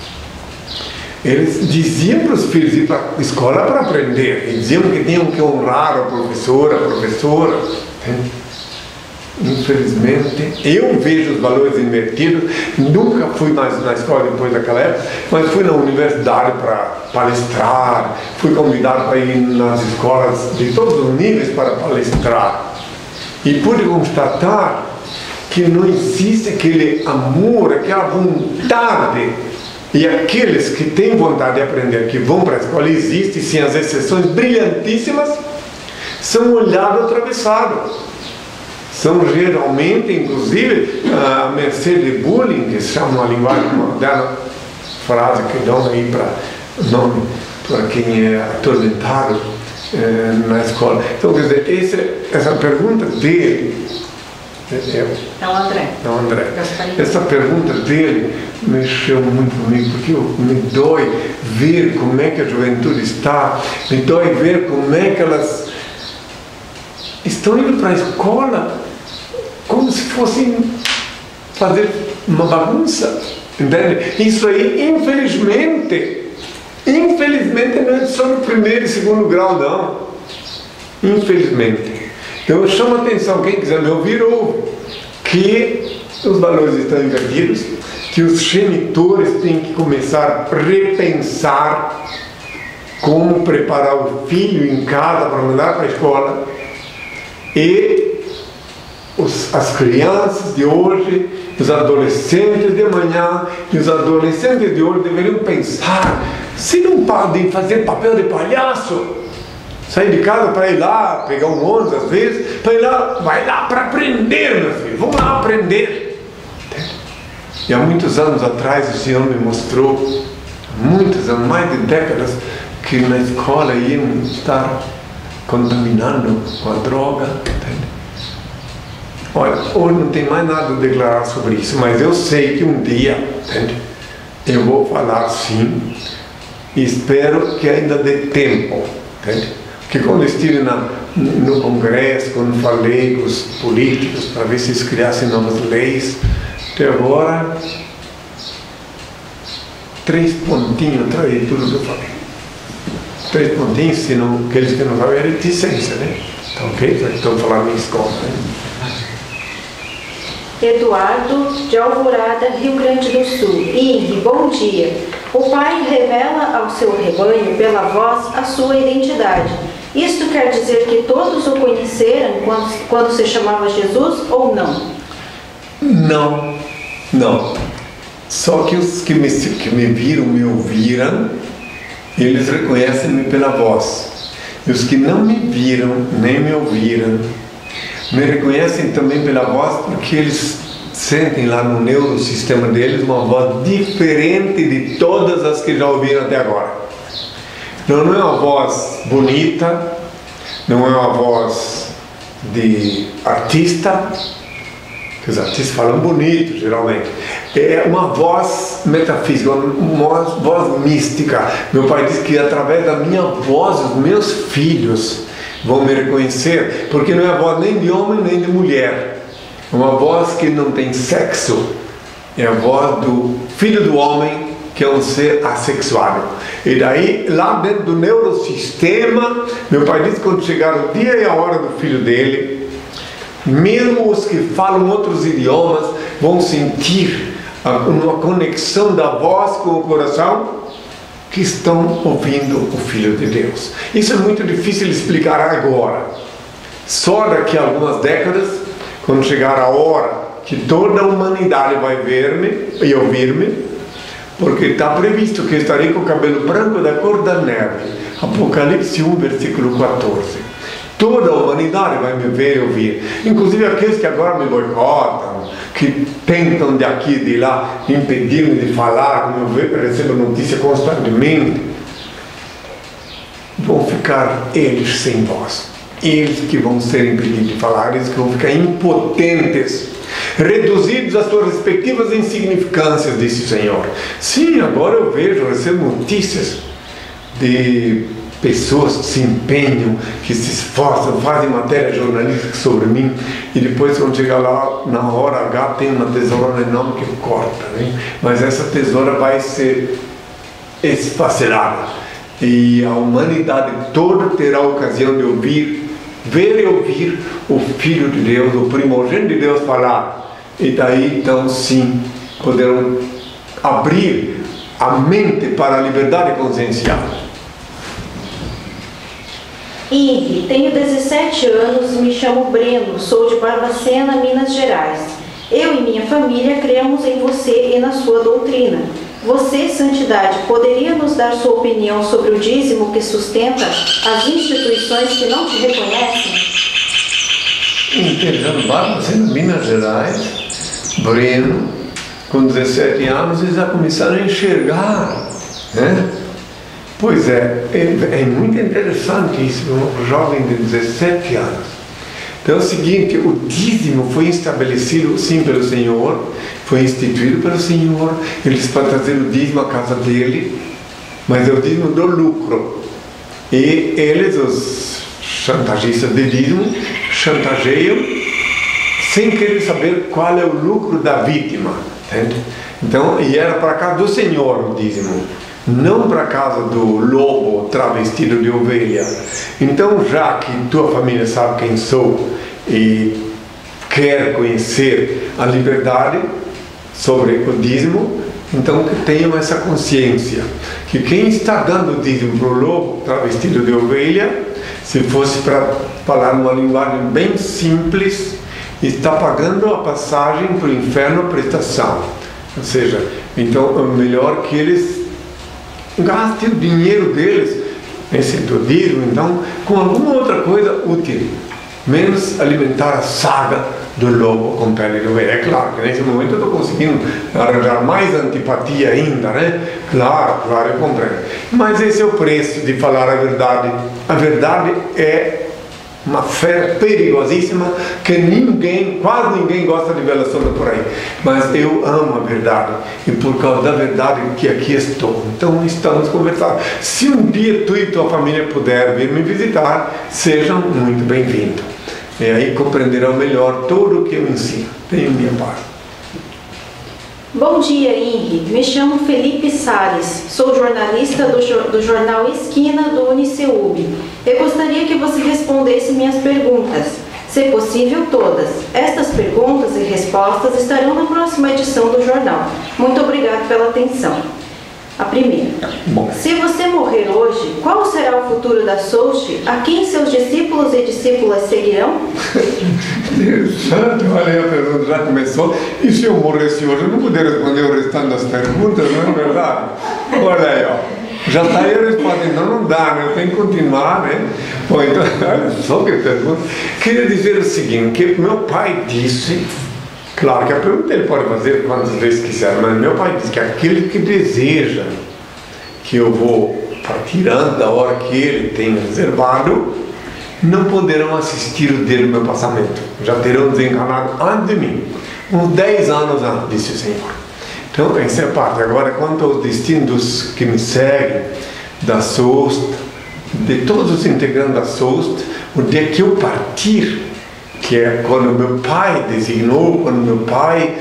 eles diziam para os filhos ir para a escola para aprender, e diziam que tinham que honrar a professora. Infelizmente, eu vejo os valores invertidos. Nunca fui mais na escola depois daquela época, mas fui na universidade para palestrar, fui convidado para ir nas escolas de todos os níveis para palestrar, e pude constatar que não existe aquele amor, aquela vontade, e aqueles que têm vontade de aprender, que vão para a escola, existem sim as exceções brilhantíssimas, são olhados atravessados, são geralmente, inclusive, a mercê de bullying, que se chama uma linguagem moderna, frase que dão aí para quem é atormentado na escola. Então, quer dizer, essa pergunta dele, Não, André. Essa pergunta dele mexeu muito comigo, porque me dói ver como é que a juventude está, me dói ver como é que elas estão indo para a escola como se fossem fazer uma bagunça, entende? Isso aí, infelizmente não é só no primeiro e segundo grau, não. Infelizmente. Então eu chamo a atenção, quem quiser me ouvir, ouve, que os valores estão invertidos, que os genitores têm que começar a repensar como preparar o filho em casa para mandar para a escola, e as crianças de hoje, os adolescentes de amanhã e os adolescentes de hoje deveriam pensar se não podem fazer papel de palhaço, sair de casa para ir lá, pegar um ônibus às vezes, para ir lá, vai lá para aprender, meu filho, vamos lá aprender. E há muitos anos atrás o Senhor me mostrou, muitos anos, mais de décadas, que na escola iam estar contaminando com a droga, entende? Olha, hoje não tem mais nada a declarar sobre isso, mas eu sei que um dia, entende? Eu vou falar sim, e espero que ainda dê tempo, entende? Porque quando eu estive no Congresso, quando falei com os políticos para ver se eles criassem novas leis, até agora, 3 pontinhos atrás de tudo que eu falei. 3 pontinhos, senão aqueles que não sabem é reticência, né? Então, ok? Estou falando em escola, né? Eduardo, de Alvorada, Rio Grande do Sul. Henri, bom dia. O pai revela ao seu rebanho, pela voz, a sua identidade. Isto quer dizer que todos o conheceram quando se chamava Jesus ou não? Não. Só que os que me viram, me ouviram, eles reconhecem-me pela voz. E os que não me viram, nem me ouviram, me reconhecem também pela voz, porque eles sentem lá no neurosistema deles uma voz diferente de todas as que já ouviram até agora. Não é uma voz bonita, não é uma voz de artista, que os artistas falam bonito geralmente, é uma voz metafísica, uma voz mística. Meu pai diz que através da minha voz os meus filhos vão me reconhecer, porque não é a voz nem de homem nem de mulher, é uma voz que não tem sexo, é a voz do Filho do Homem, que é um ser assexuado. E daí, lá dentro do neurosistema, meu pai disse que quando chegar o dia e a hora do filho dele, mesmo os que falam outros idiomas vão sentir uma conexão da voz com o coração, que estão ouvindo o Filho de Deus. Isso é muito difícil de explicar agora. Só daqui a algumas décadas, quando chegar a hora que toda a humanidade vai ver-me e ouvir-me, porque está previsto que eu estarei com o cabelo branco da cor da neve. Apocalipse 1, versículo 14. Toda a humanidade vai me ver e ouvir, inclusive aqueles que agora me boicotam, que tentam de aqui e de lá impedir-me de falar, como eu recebo notícia constantemente, vão ficar eles sem voz. Eles que vão ser impedidos de falar, eles que vão ficar impotentes, reduzidos às suas respectivas insignificâncias, disse o Senhor. Sim, agora eu recebo notícias de pessoas que se empenham, que se esforçam, fazem matéria jornalística sobre mim, e depois quando chega lá na hora H tem uma tesoura enorme que corta, né? Mas essa tesoura vai ser esfacelada, e a humanidade toda terá a ocasião de ouvir, ver e ouvir o Filho de Deus, o primogênito de Deus falar, e daí então sim poderão abrir a mente para a liberdade consciencial. Henri, tenho 17 anos, me chamo Breno, sou de Barbacena, Minas Gerais. Eu e minha família cremos em você e na sua doutrina. Você, Santidade, poderia nos dar sua opinião sobre o dízimo que sustenta as instituições que não te reconhecem? Entendendo, Barbacena, Minas Gerais, Breno, com 17 anos, eles já começaram a enxergar, né? Pois é muito interessante isso, um jovem de 17 anos. Então é o seguinte, o dízimo foi estabelecido sim pelo Senhor, foi instituído pelo Senhor, eles para trazer o dízimo à casa dele, mas é o dízimo do lucro. E eles, os chantagistas de dízimo, chantageiam sem querer saber qual é o lucro da vítima. Entende? Então, e era para a casa do Senhor o dízimo, não para a casa do lobo travestido de ovelha. Então, já que tua família sabe quem sou e quer conhecer a liberdade sobre o dízimo, então que tenham essa consciência que quem está dando o dízimo para o lobo travestido de ovelha, se fosse para falar numa linguagem bem simples, está pagando a passagem para o inferno, a prestação. Ou seja, então é melhor que eles gastem o dinheiro deles, esse do dízimo, então, com alguma outra coisa útil, menos alimentar a saga do lobo com pele de ovelha. É claro que nesse momento eu estou conseguindo arranjar mais antipatia ainda, né? Claro, eu compreendo. Mas esse é o preço de falar a verdade. A verdade é uma fé perigosíssima que quase ninguém gosta de vê-la solta por aí. Mas eu amo a verdade e por causa da verdade que aqui estou. Então estamos conversando. Se um dia tu e tua família puder vir me visitar, sejam muito bem-vindos. E aí compreenderão melhor tudo o que eu ensino. Tenho minha parte. Bom dia, Henri. Me chamo Felipe Salles. Sou jornalista do jornal Esquina do Uniceub. Eu gostaria que você respondesse minhas perguntas, se possível todas. Estas perguntas e respostas estarão na próxima edição do jornal. Muito obrigado pela atenção. A primeira. Se você morrer hoje, qual será o futuro da Soust? A quem seus discípulos e discípulas seguirão? Deus santo, olha aí, a pergunta já começou. E se eu morresse hoje, eu não poderia responder o restante das perguntas, não é verdade? Olha aí, ó. Já está aí a resposta, então não dá, né? Eu tenho que continuar, né? Bom, então, olha só que pergunta. Queria dizer o seguinte, que meu pai disse, claro que a pergunta ele pode fazer quantas vezes quiser, mas meu pai disse que aquele que deseja que eu vou partir antes da hora que ele tem reservado, não poderão assistir o dia do meu passamento. Já terão desencarnado antes de mim. Uns 10 anos antes, disse o Senhor. Então, essa é a parte. Agora, quanto aos destinos que me seguem, da Soust, de todos os integrantes da Soust, o dia que eu partir, que é quando meu pai designou, quando meu pai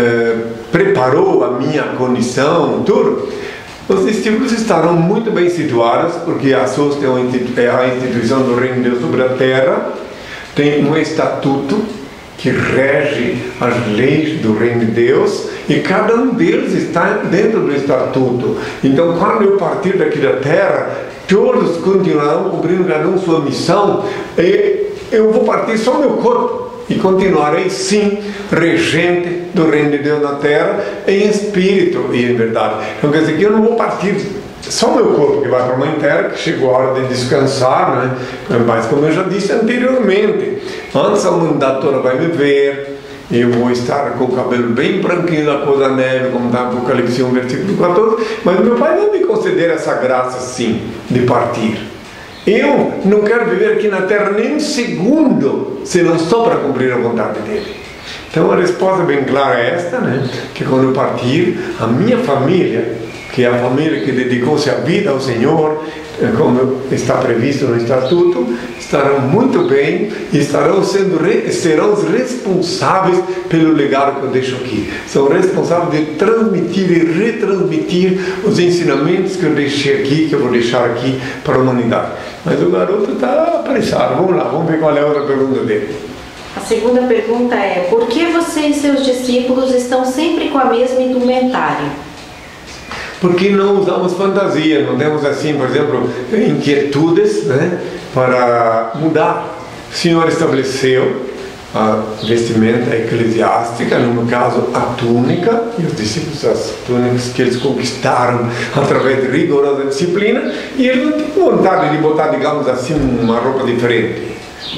preparou a minha condição, tudo, os discípulos estarão muito bem situados, porque a Soust é a instituição do Reino de Deus sobre a Terra, tem um estatuto que rege as leis do Reino de Deus, e cada um deles está dentro do estatuto. Então, quando eu partir daqui da Terra, todos continuarão cumprindo cada um sua missão, e eu vou partir só meu corpo e continuarei sim regente do Reino de Deus na Terra em espírito e em verdade. Então quer dizer que eu não vou partir só meu corpo que vai para a Mãe Terra, que chegou a hora de descansar, né? Mas como eu já disse anteriormente, antes a humanidade toda vai me ver, eu vou estar com o cabelo bem branquinho da cor da neve, como está no Apocalipse 1, versículo 14, mas meu pai não me conceder essa graça sim de partir. Eu não quero viver aqui na Terra nem um segundo, se não só para cumprir a vontade dele. Então a resposta bem clara é esta, né? Que quando eu partir, a minha família, que é a família que dedicou-se a vida ao Senhor, como está previsto no Estatuto, estarão muito bem e serão os responsáveis pelo legado que eu deixo aqui. São responsáveis de transmitir e retransmitir os ensinamentos que eu deixei aqui, que eu vou deixar aqui para a humanidade. Mas o garoto está apressado. Vamos lá, vamos ver qual é a outra pergunta dele. A segunda pergunta é: por que você e seus discípulos estão sempre com a mesma indumentária? Porque não usamos fantasia, não temos assim, por exemplo, inquietudes, né, para mudar. O Senhor estabeleceu a vestimenta eclesiástica, no meu caso a túnica, e os discípulos as túnicas que eles conquistaram através de rigorosa disciplina, e eles não têm vontade de botar, digamos assim, uma roupa diferente.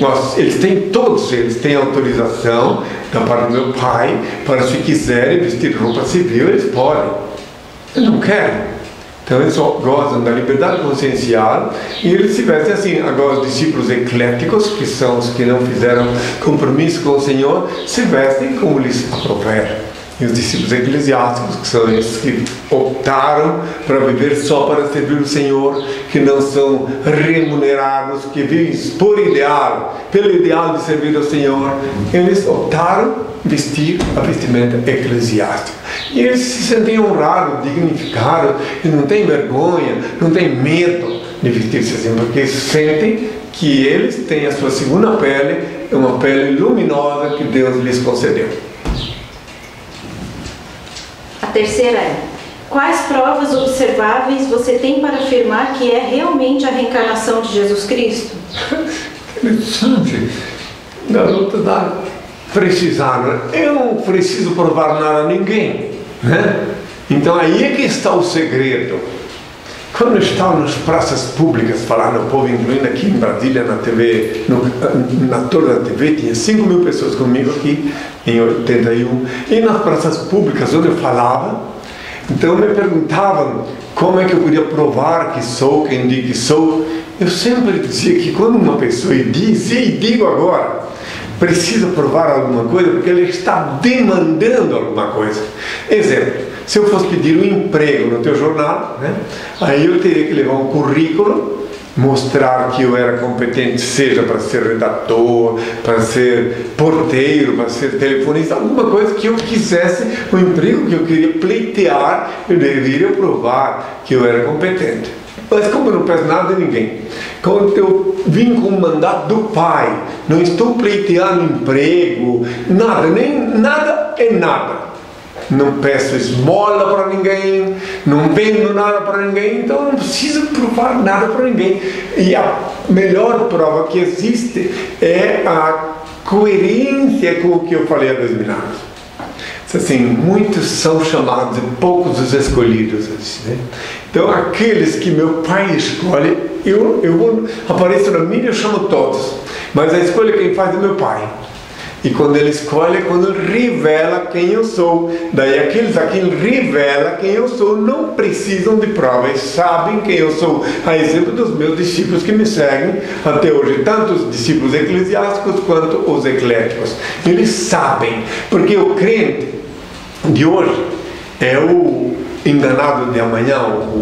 Eles têm autorização da parte do meu pai para, se quiserem vestir roupa civil, eles podem. Eles não querem. Então eles só gozam da liberdade consciencial e eles se vestem assim. Agora os discípulos ecléticos, que são os que não fizeram compromisso com o Senhor, se vestem como lhes aprouver. E os discípulos eclesiásticos, que são esses que optaram para viver só para servir o Senhor, que não são remunerados, que vivem por ideal, pelo ideal de servir ao Senhor, eles optaram vestir a vestimenta eclesiástica. E eles se sentem honrados, dignificados, e não têm vergonha, não têm medo de vestir-se assim, porque sentem que eles têm a sua segunda pele, uma pele luminosa que Deus lhes concedeu. A terceira é: quais provas observáveis você tem para afirmar que é realmente a reencarnação de Jesus Cristo? Interessante. Garota dá precisar. Eu não preciso provar nada a ninguém, né? Então aí é que está o segredo. Quando eu estava nas praças públicas falando ao povo, incluindo aqui em Brasília, na TV, na torre da TV, tinha 5.000 pessoas comigo aqui em 81, e nas praças públicas onde eu falava, então me perguntavam como é que eu podia provar que sou quem digo que sou. Eu sempre dizia que quando uma pessoa diz, e digo agora, precisa provar alguma coisa, porque ele está demandando alguma coisa. Exemplo, se eu fosse pedir um emprego no teu jornal, né, aí eu teria que levar um currículo, mostrar que eu era competente, seja para ser redator, para ser porteiro, para ser telefonista, alguma coisa que eu quisesse, um emprego que eu queria pleitear, eu deveria provar que eu era competente. Mas como eu não peço nada de ninguém, quando eu vim com o mandato do Pai, não estou pleiteando emprego, nada, nem nada é nada. Não peço esmola para ninguém, não vendo nada para ninguém, então não preciso provar nada para ninguém. E a melhor prova que existe é a coerência com o que eu falei há 2000 anos. Assim, muitos são chamados e poucos os escolhidos. Assim, né? Então, aqueles que meu pai escolhe, eu apareço na mídia, eu chamo todos. Mas a escolha quem faz é meu pai. E quando ele escolhe, é quando ele revela quem eu sou. Daí aqueles a quem ele revela quem eu sou não precisam de prova, eles sabem quem eu sou. A exemplo dos meus discípulos que me seguem até hoje, tanto os discípulos eclesiásticos quanto os ecléticos. Eles sabem, porque o crente de hoje é o enganado de amanhã,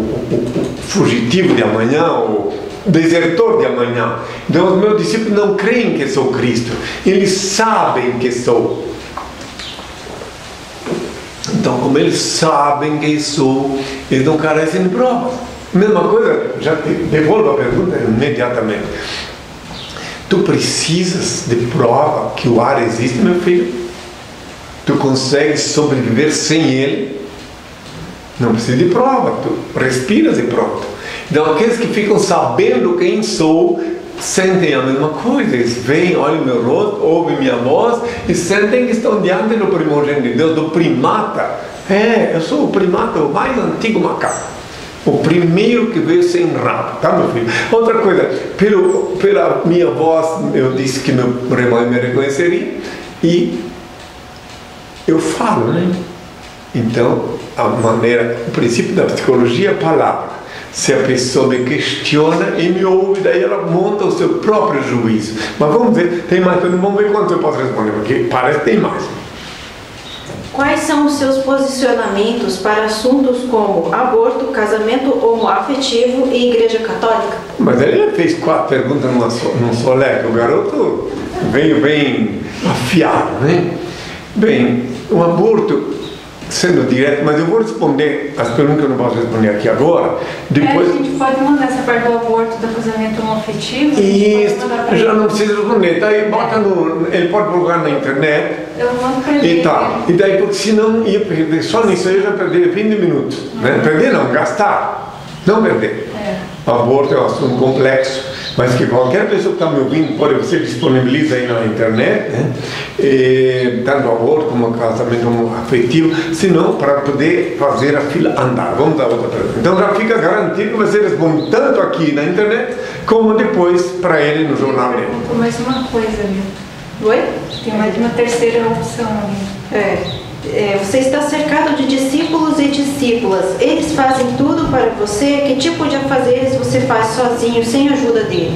o fugitivo de amanhã, o desertor de amanhã. Então os meus discípulos não creem que sou Cristo, eles sabem que sou. Então, como eles sabem quem sou, eles não carecem de provas. Mesma coisa, já devolvo a pergunta imediatamente. Tu precisas de prova que o ar existe, meu filho? Tu consegues sobreviver sem ele? Não precisa de prova, tu respiras e pronto. Então aqueles que ficam sabendo quem sou sentem a mesma coisa. Eles veem, olham meu rosto, ouvem minha voz e sentem que estão diante do primogênito de Deus, do primata. Eu sou o primata, o mais antigo macaco, o primeiro que veio sem rabo, tá, meu filho? Outra coisa, pela minha voz eu disse que meu rebanho me reconheceria e eu falo, né? Então a maneira, o princípio da psicologia é a palavra. Se a pessoa me questiona e me ouve, daí ela monta o seu próprio juízo. Mas vamos ver, tem mais, vamos ver quanto eu posso responder, porque parece que tem mais. Quais são os seus posicionamentos para assuntos como aborto, casamento homoafetivo e igreja católica? Mas ele fez 4 perguntas num só leque. O garoto veio bem afiado, né? Bem, o aborto, sendo direto, mas eu vou responder as perguntas que eu não posso responder aqui agora. Depois a gente pode mandar essa parte do aborto, do casamento homoafetivo. Isso, já não precisa responder. Daí bota ele pode colocar na internet. Eu mando para ele. E daí, porque senão ia perder, só nisso aí eu já perder 20 minutos. Né? Perder não, gastar. Não perder. O aborto é um assunto complexo, mas que qualquer pessoa que está me ouvindo, você disponibiliza aí na internet, né? Tanto aborto como casamento afetivo, senão para poder fazer a fila andar. Vamos à outra pergunta. Então já fica garantido que você responde tanto aqui na internet, como depois para ele no jornal dele. Mais uma coisa, viu? Oi? Tem mais uma terceira opção ali. Você está cercado de discípulos e discípulas. Eles fazem tudo para você. Que tipo de afazeres você faz sozinho, sem a ajuda deles?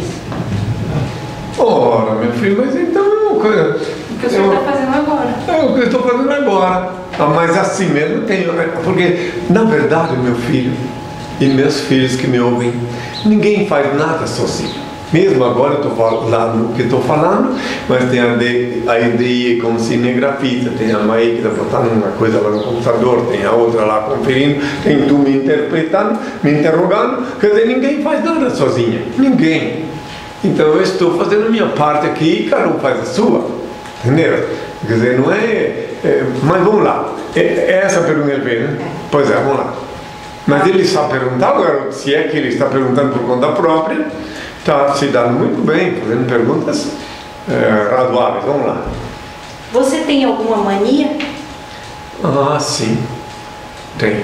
Ora, meu filho, mas então o que o senhor está fazendo agora? É o que eu estou fazendo agora. Mas assim mesmo tenho, porque na verdade, meu filho e meus filhos que me ouvem, ninguém faz nada sozinho. Mesmo agora eu estou falando o que estou falando, mas tem a ideia como cinegrafista, tem a mãe que está botando uma coisa lá no computador, tem a outra lá conferindo, tem tu me interpretando, me interrogando, quer dizer, ninguém faz nada sozinho, ninguém. Então eu estou fazendo a minha parte aqui e cada um faz a sua, entendeu? Quer dizer, não mas vamos lá, é essa a pergunta que ele fez, né? Pois é, vamos lá. Mas ele está perguntando agora, se é que ele está perguntando por conta própria, está se dando muito bem, fazendo perguntas razoáveis. Vamos lá. Você tem alguma mania? Sim. Tem.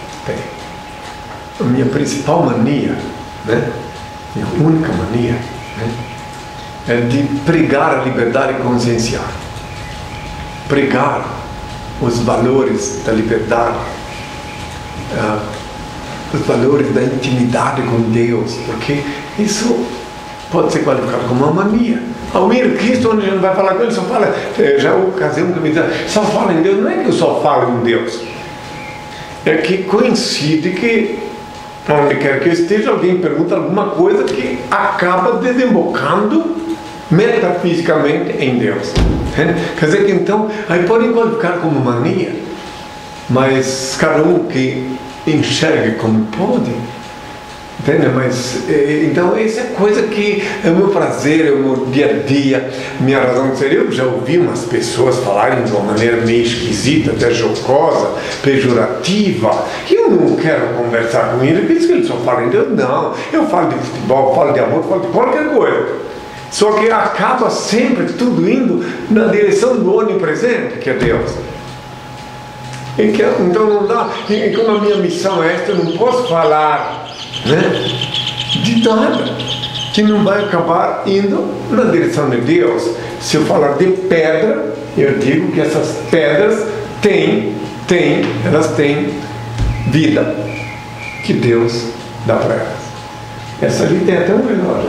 A minha principal mania, né? Minha única mania, né? É de pregar a liberdade consciencial. Pregar os valores da liberdade, os valores da intimidade com Deus, porque isso pode ser qualificado como uma mania. Ao vir Cristo, onde a gente vai falar com ele, só fala, já ocasião que me diz, só fala em Deus. Não é que eu só falo em Deus, é que coincide que onde quer que eu esteja, alguém pergunta alguma coisa que acaba desembocando metafisicamente em Deus. Quer dizer que então, aí podem qualificar como mania, mas cada um que enxergue como pode, entende? Mas então essa é coisa que é o meu prazer, é o meu dia a dia, minha razão de ser. Eu já ouvi umas pessoas falarem de uma maneira meio esquisita, até jocosa, pejorativa, que eu não quero conversar com ele, porque ele só fala em Deus. Não, eu falo de futebol, falo de amor, falo de qualquer coisa. Só que acaba sempre tudo indo na direção do onipresente, que é Deus. Então não dá, e como a minha missão é esta, eu não posso falar, né, de nada que não vai acabar indo na direção de Deus. Se eu falar de pedra, eu digo que essas pedras elas têm vida que Deus dá para elas. Essa ali tem até um relógio.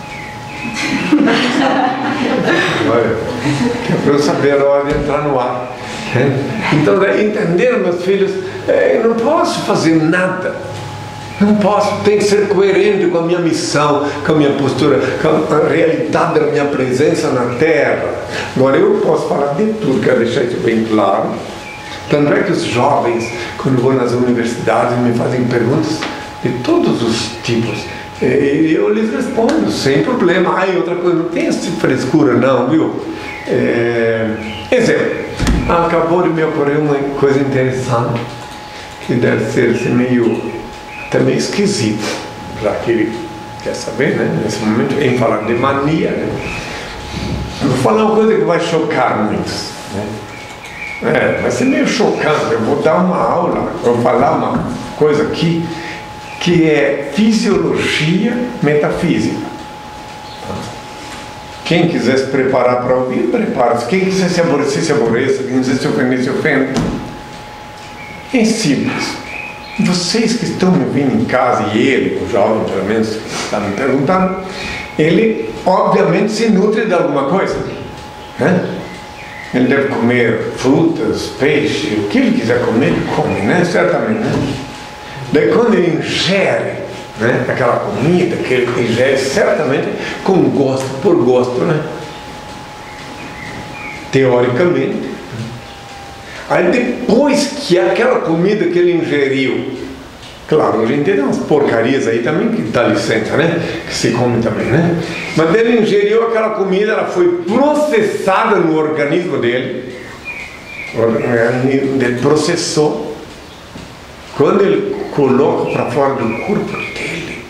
Olha, que é para eu saber a hora de entrar no ar. Então, entender, meus filhos, eu não posso fazer nada. Não posso, tem que ser coerente com a minha missão, com a minha postura, com a realidade da minha presença na Terra. Agora, eu posso falar de tudo, quero deixar isso bem claro. Tanto é que os jovens, quando vão nas universidades, me fazem perguntas de todos os tipos. E eu lhes respondo, sem problema. E outra coisa, não tem essa frescura não, viu? Exemplo, acabou de me ocorrer uma coisa interessante, que deve ser assim, meio esquisito, para aquele que quer saber, né? Nesse momento, em falar de mania, né? Eu vou falar uma coisa que vai chocar muitos, né? Vai ser meio chocante. Eu vou dar uma aula, vou falar uma coisa aqui, que é fisiologia metafísica. Quem quiser se preparar para ouvir, prepara-se. Quem quiser se aborrecer, se aborreça. Quem quiser se ofender, se ofende. É simples. Vocês que estão me ouvindo em casa, e ele, o jovem, pelo menos, está me perguntando, ele, obviamente, se nutre de alguma coisa, né? Ele deve comer frutas, peixe, o que ele quiser comer, ele come, né? Certamente, né? Daí quando ele ingere, né, aquela comida que ele ingere, certamente com gosto, por gosto, né? Teoricamente. Aí depois que aquela comida que ele ingeriu, claro, hoje em dia tem umas porcarias aí também que dá licença, né? Que se come também, né? Mas ele ingeriu aquela comida, ela foi processada no organismo dele, ele processou. Quando ele coloca para fora do corpo dele,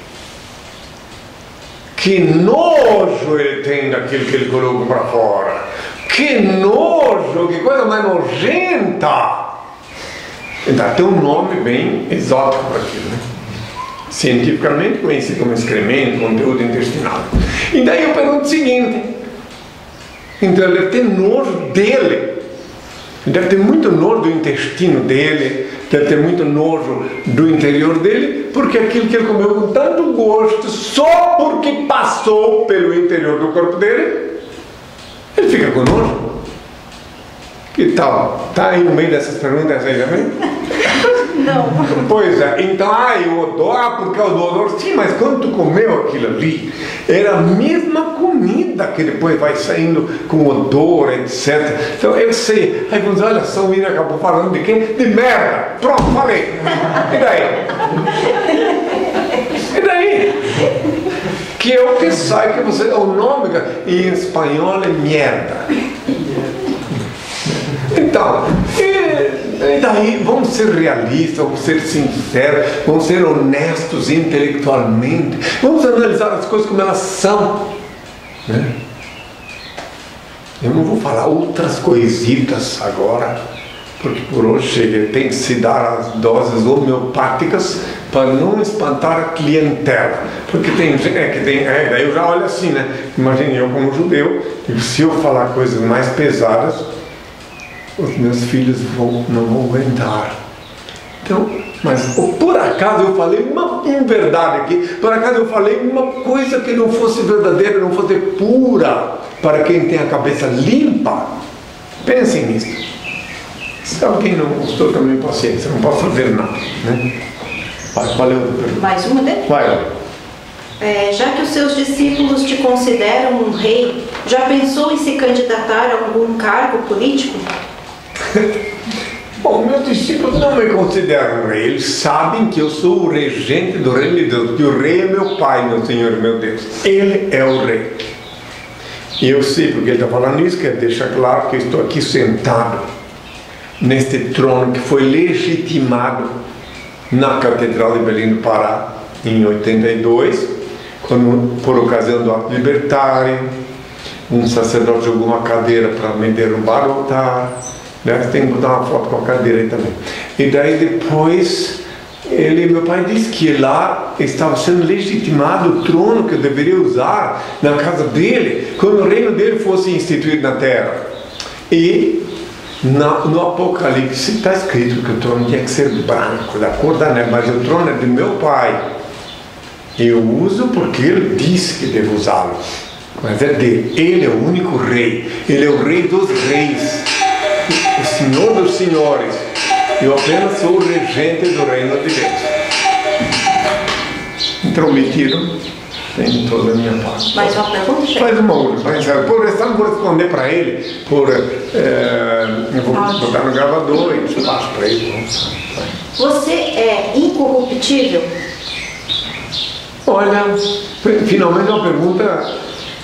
que nojo ele tem daquilo que ele colocou para fora. Que nojo, que coisa mais nojenta. Então tem um nome bem exótico para aquilo, né? Cientificamente conhecido como excremento, conteúdo intestinal. E daí eu pergunto o seguinte: então ele deve ter nojo dele, ele deve ter muito nojo do intestino dele, deve ter muito nojo do interior dele, porque aquilo que ele comeu com tanto gosto, só porque passou pelo interior do corpo dele, ele fica com nojo. Que tal? Está aí no meio dessas perguntas aí também? Não. Pois é, então, o odor, porque o odor, sim, mas quando tu comeu aquilo ali, era a mesma comida que depois vai saindo com odor, etc. Então eu sei, aí vamos dizer, olha só, o William acabou falando de quê? De merda! Pronto, falei! E daí? E daí? Que é o que sai, que você, o nome em espanhol é merda. Então, e daí vamos ser realistas, vamos ser sinceros, vamos ser honestos intelectualmente, vamos analisar as coisas como elas são, né? Eu não vou falar outras coisitas agora, porque por hoje tem que se dar as doses homeopáticas para não espantar a clientela, porque tem gente daí eu já olho assim, né? Imagine eu como judeu, e se eu falar coisas mais pesadas, os meus filhos não vão aguentar. Então, mas por acaso eu falei uma verdade aqui, por acaso eu falei uma coisa que não fosse verdadeira, não fosse pura, para quem tem a cabeça limpa. Pensem nisso. Se alguém não gostou, também paciência, não posso fazer nada, né? Valeu. Mais uma dele? Vai. Já que os seus discípulos te consideram um rei, já pensou em se candidatar a algum cargo político? Bom, meus discípulos não me consideram rei, eles sabem que eu sou o regente do reino de Deus, que o rei é meu pai, meu Senhor e meu Deus, ele é o rei. E eu sei porque ele está falando isso, quer deixar claro que eu estou aqui sentado neste trono que foi legitimado na Catedral de Belém do Pará em 82, quando, por ocasião do ato libertário, um sacerdote jogou uma cadeira para me derrubar o altar. Tem que botar uma foto com a cadeira aí também. E daí depois, meu pai disse que lá estava sendo legitimado o trono que eu deveria usar na casa dele, quando o reino dele fosse instituído na terra. E no Apocalipse está escrito que o trono tinha que ser branco, da cor da neve, mas o trono é de meu pai. Eu uso porque ele disse que devo usá-lo. Mas é dele. Ele é o único rei. Ele é o rei dos reis, o Senhor dos senhores. Eu apenas sou o regente do reino de Deus. Intrometido, tem toda a minha parte. Mais uma pergunta? Faz uma outra. Por restar, não vou responder para ele. Eu vou botar no gravador e passo para ele. Você é incorruptível? Olha, finalmente uma pergunta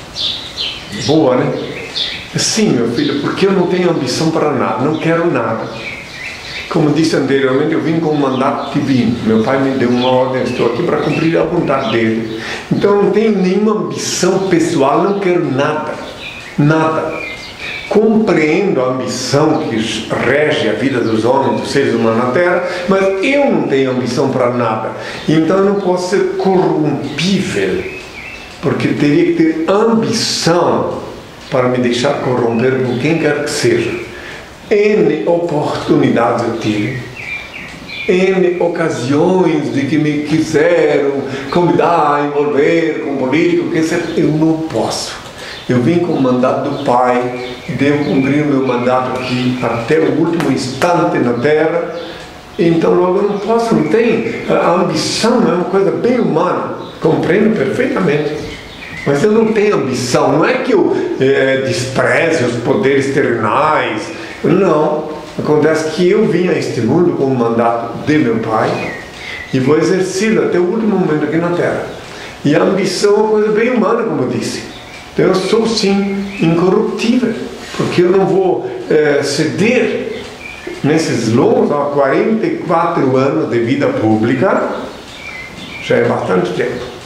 boa, né? Sim, meu filho, porque eu não tenho ambição para nada, não quero nada. Como disse anteriormente, eu vim com um mandato divino. Meu pai me deu uma ordem, estou aqui para cumprir a vontade dele. Então eu não tenho nenhuma ambição pessoal, não quero nada. Nada. Compreendo a ambição que rege a vida dos homens, dos seres humanos na Terra, mas eu não tenho ambição para nada. Então eu não posso ser corrompível, porque teria que ter ambição para me deixar corromper por quem quer que seja. N oportunidades eu tive, N ocasiões de que me quiseram convidar, envolver com político, eu não posso. Eu vim com o mandato do Pai, devo cumprir o meu mandato aqui até o último instante na Terra, então logo eu não posso, não tem. A ambição é uma coisa bem humana, compreendo perfeitamente. Mas eu não tenho ambição, não é que eu despreze os poderes terrenais, não. Acontece que eu vim a este mundo com o mandato de meu Pai e vou exercê-lo até o último momento aqui na Terra. E a ambição é uma coisa bem humana, como eu disse. Então eu sou sim incorruptível, porque eu não vou ceder nesses longos 44 anos de vida pública, já é bastante tempo.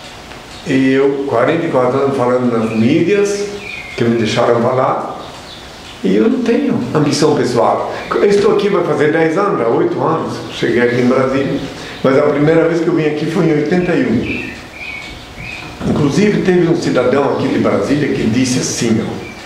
E eu, 44 anos falando nas mídias, que me deixaram falar, e eu não tenho ambição pessoal. Eu estou aqui, vai fazer 10 anos, há 8 anos, cheguei aqui em Brasília, mas a primeira vez que eu vim aqui foi em 81. Inclusive teve um cidadão aqui de Brasília que disse assim,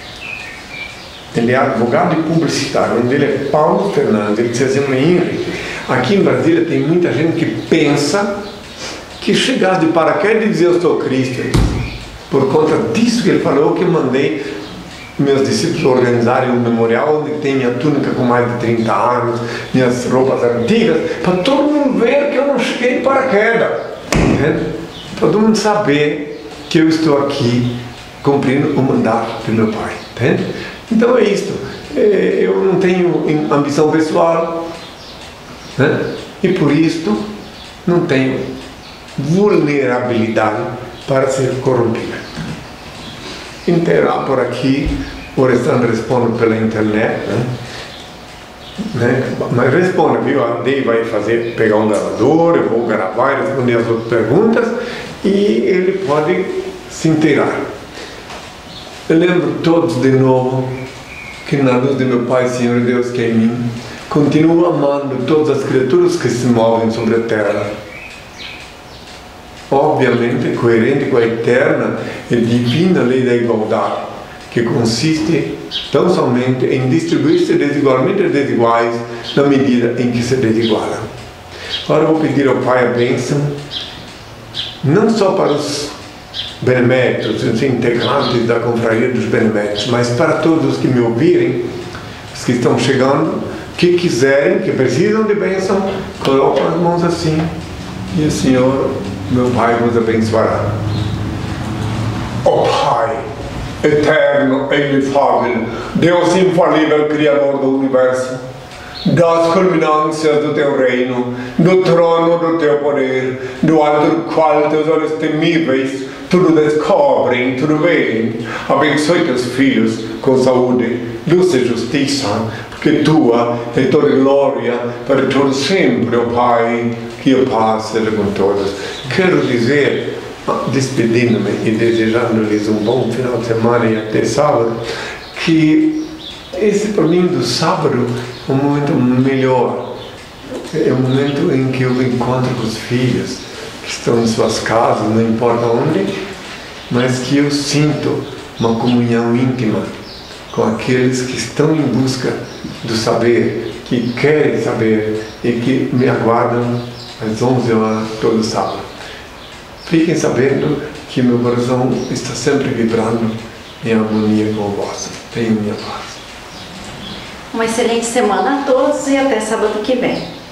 ele é advogado e publicitário, o nome dele é Paulo Fernandes, ele disse assim, Henry, aqui em Brasília tem muita gente que pensa que chegar de paraquedas e dizer eu sou Cristo, por conta disso que ele falou, que eu mandei meus discípulos organizarem um memorial onde tem minha túnica com mais de 30 anos, minhas roupas antigas, para todo mundo ver que eu não cheguei de paraquedas. Para todo mundo saber que eu estou aqui cumprindo o mandato do meu Pai. Entende? Então é isto. Eu não tenho ambição pessoal, né? E por isto não tenho vulnerabilidade para ser corrompido. Interar por aqui, o restante responde pela internet, né? Mas responde, viu? A Dei vai pegar um gravador, eu vou gravar e responder as outras perguntas e ele pode se inteirar. Eu lembro todos de novo que na luz de meu Pai, Senhor Deus que é em mim, continuo amando todas as criaturas que se movem sobre a terra. Obviamente coerente com a eterna e divina lei da igualdade, que consiste tão somente em distribuir-se desigualmente as desiguais na medida em que se desigualam. Agora eu vou pedir ao Pai a bênção, não só para os beneméritos, os integrantes da confraria dos beneméritos, mas para todos os que me ouvirem, os que estão chegando, que quiserem, que precisam de bênção, colocam as mãos assim e o Senhor, meu Pai, vos abençoará. Ó Pai, eterno e inefável, Deus infalível, Criador do Universo, das culminâncias do Teu reino, do trono do Teu poder, do alto do qual Teus olhos temíveis tudo descobrem, tudo veem. Abençoe Teus filhos com saúde, luz e justiça, porque Tua é toda glória para todos sempre, ó Pai, que a paz seja com todos. Quero dizer, despedindo-me e desejando-lhes um bom final de semana e até sábado, que esse para mim do sábado é um momento melhor. É um momento em que eu encontro com os filhos que estão em suas casas, não importa onde, mas que eu sinto uma comunhão íntima com aqueles que estão em busca do saber, que querem saber e que me aguardam às 11 horas todo sábado. Fiquem sabendo que meu coração está sempre vibrando em harmonia com o vosso. Tenham minha paz. Uma excelente semana a todos e até sábado que vem.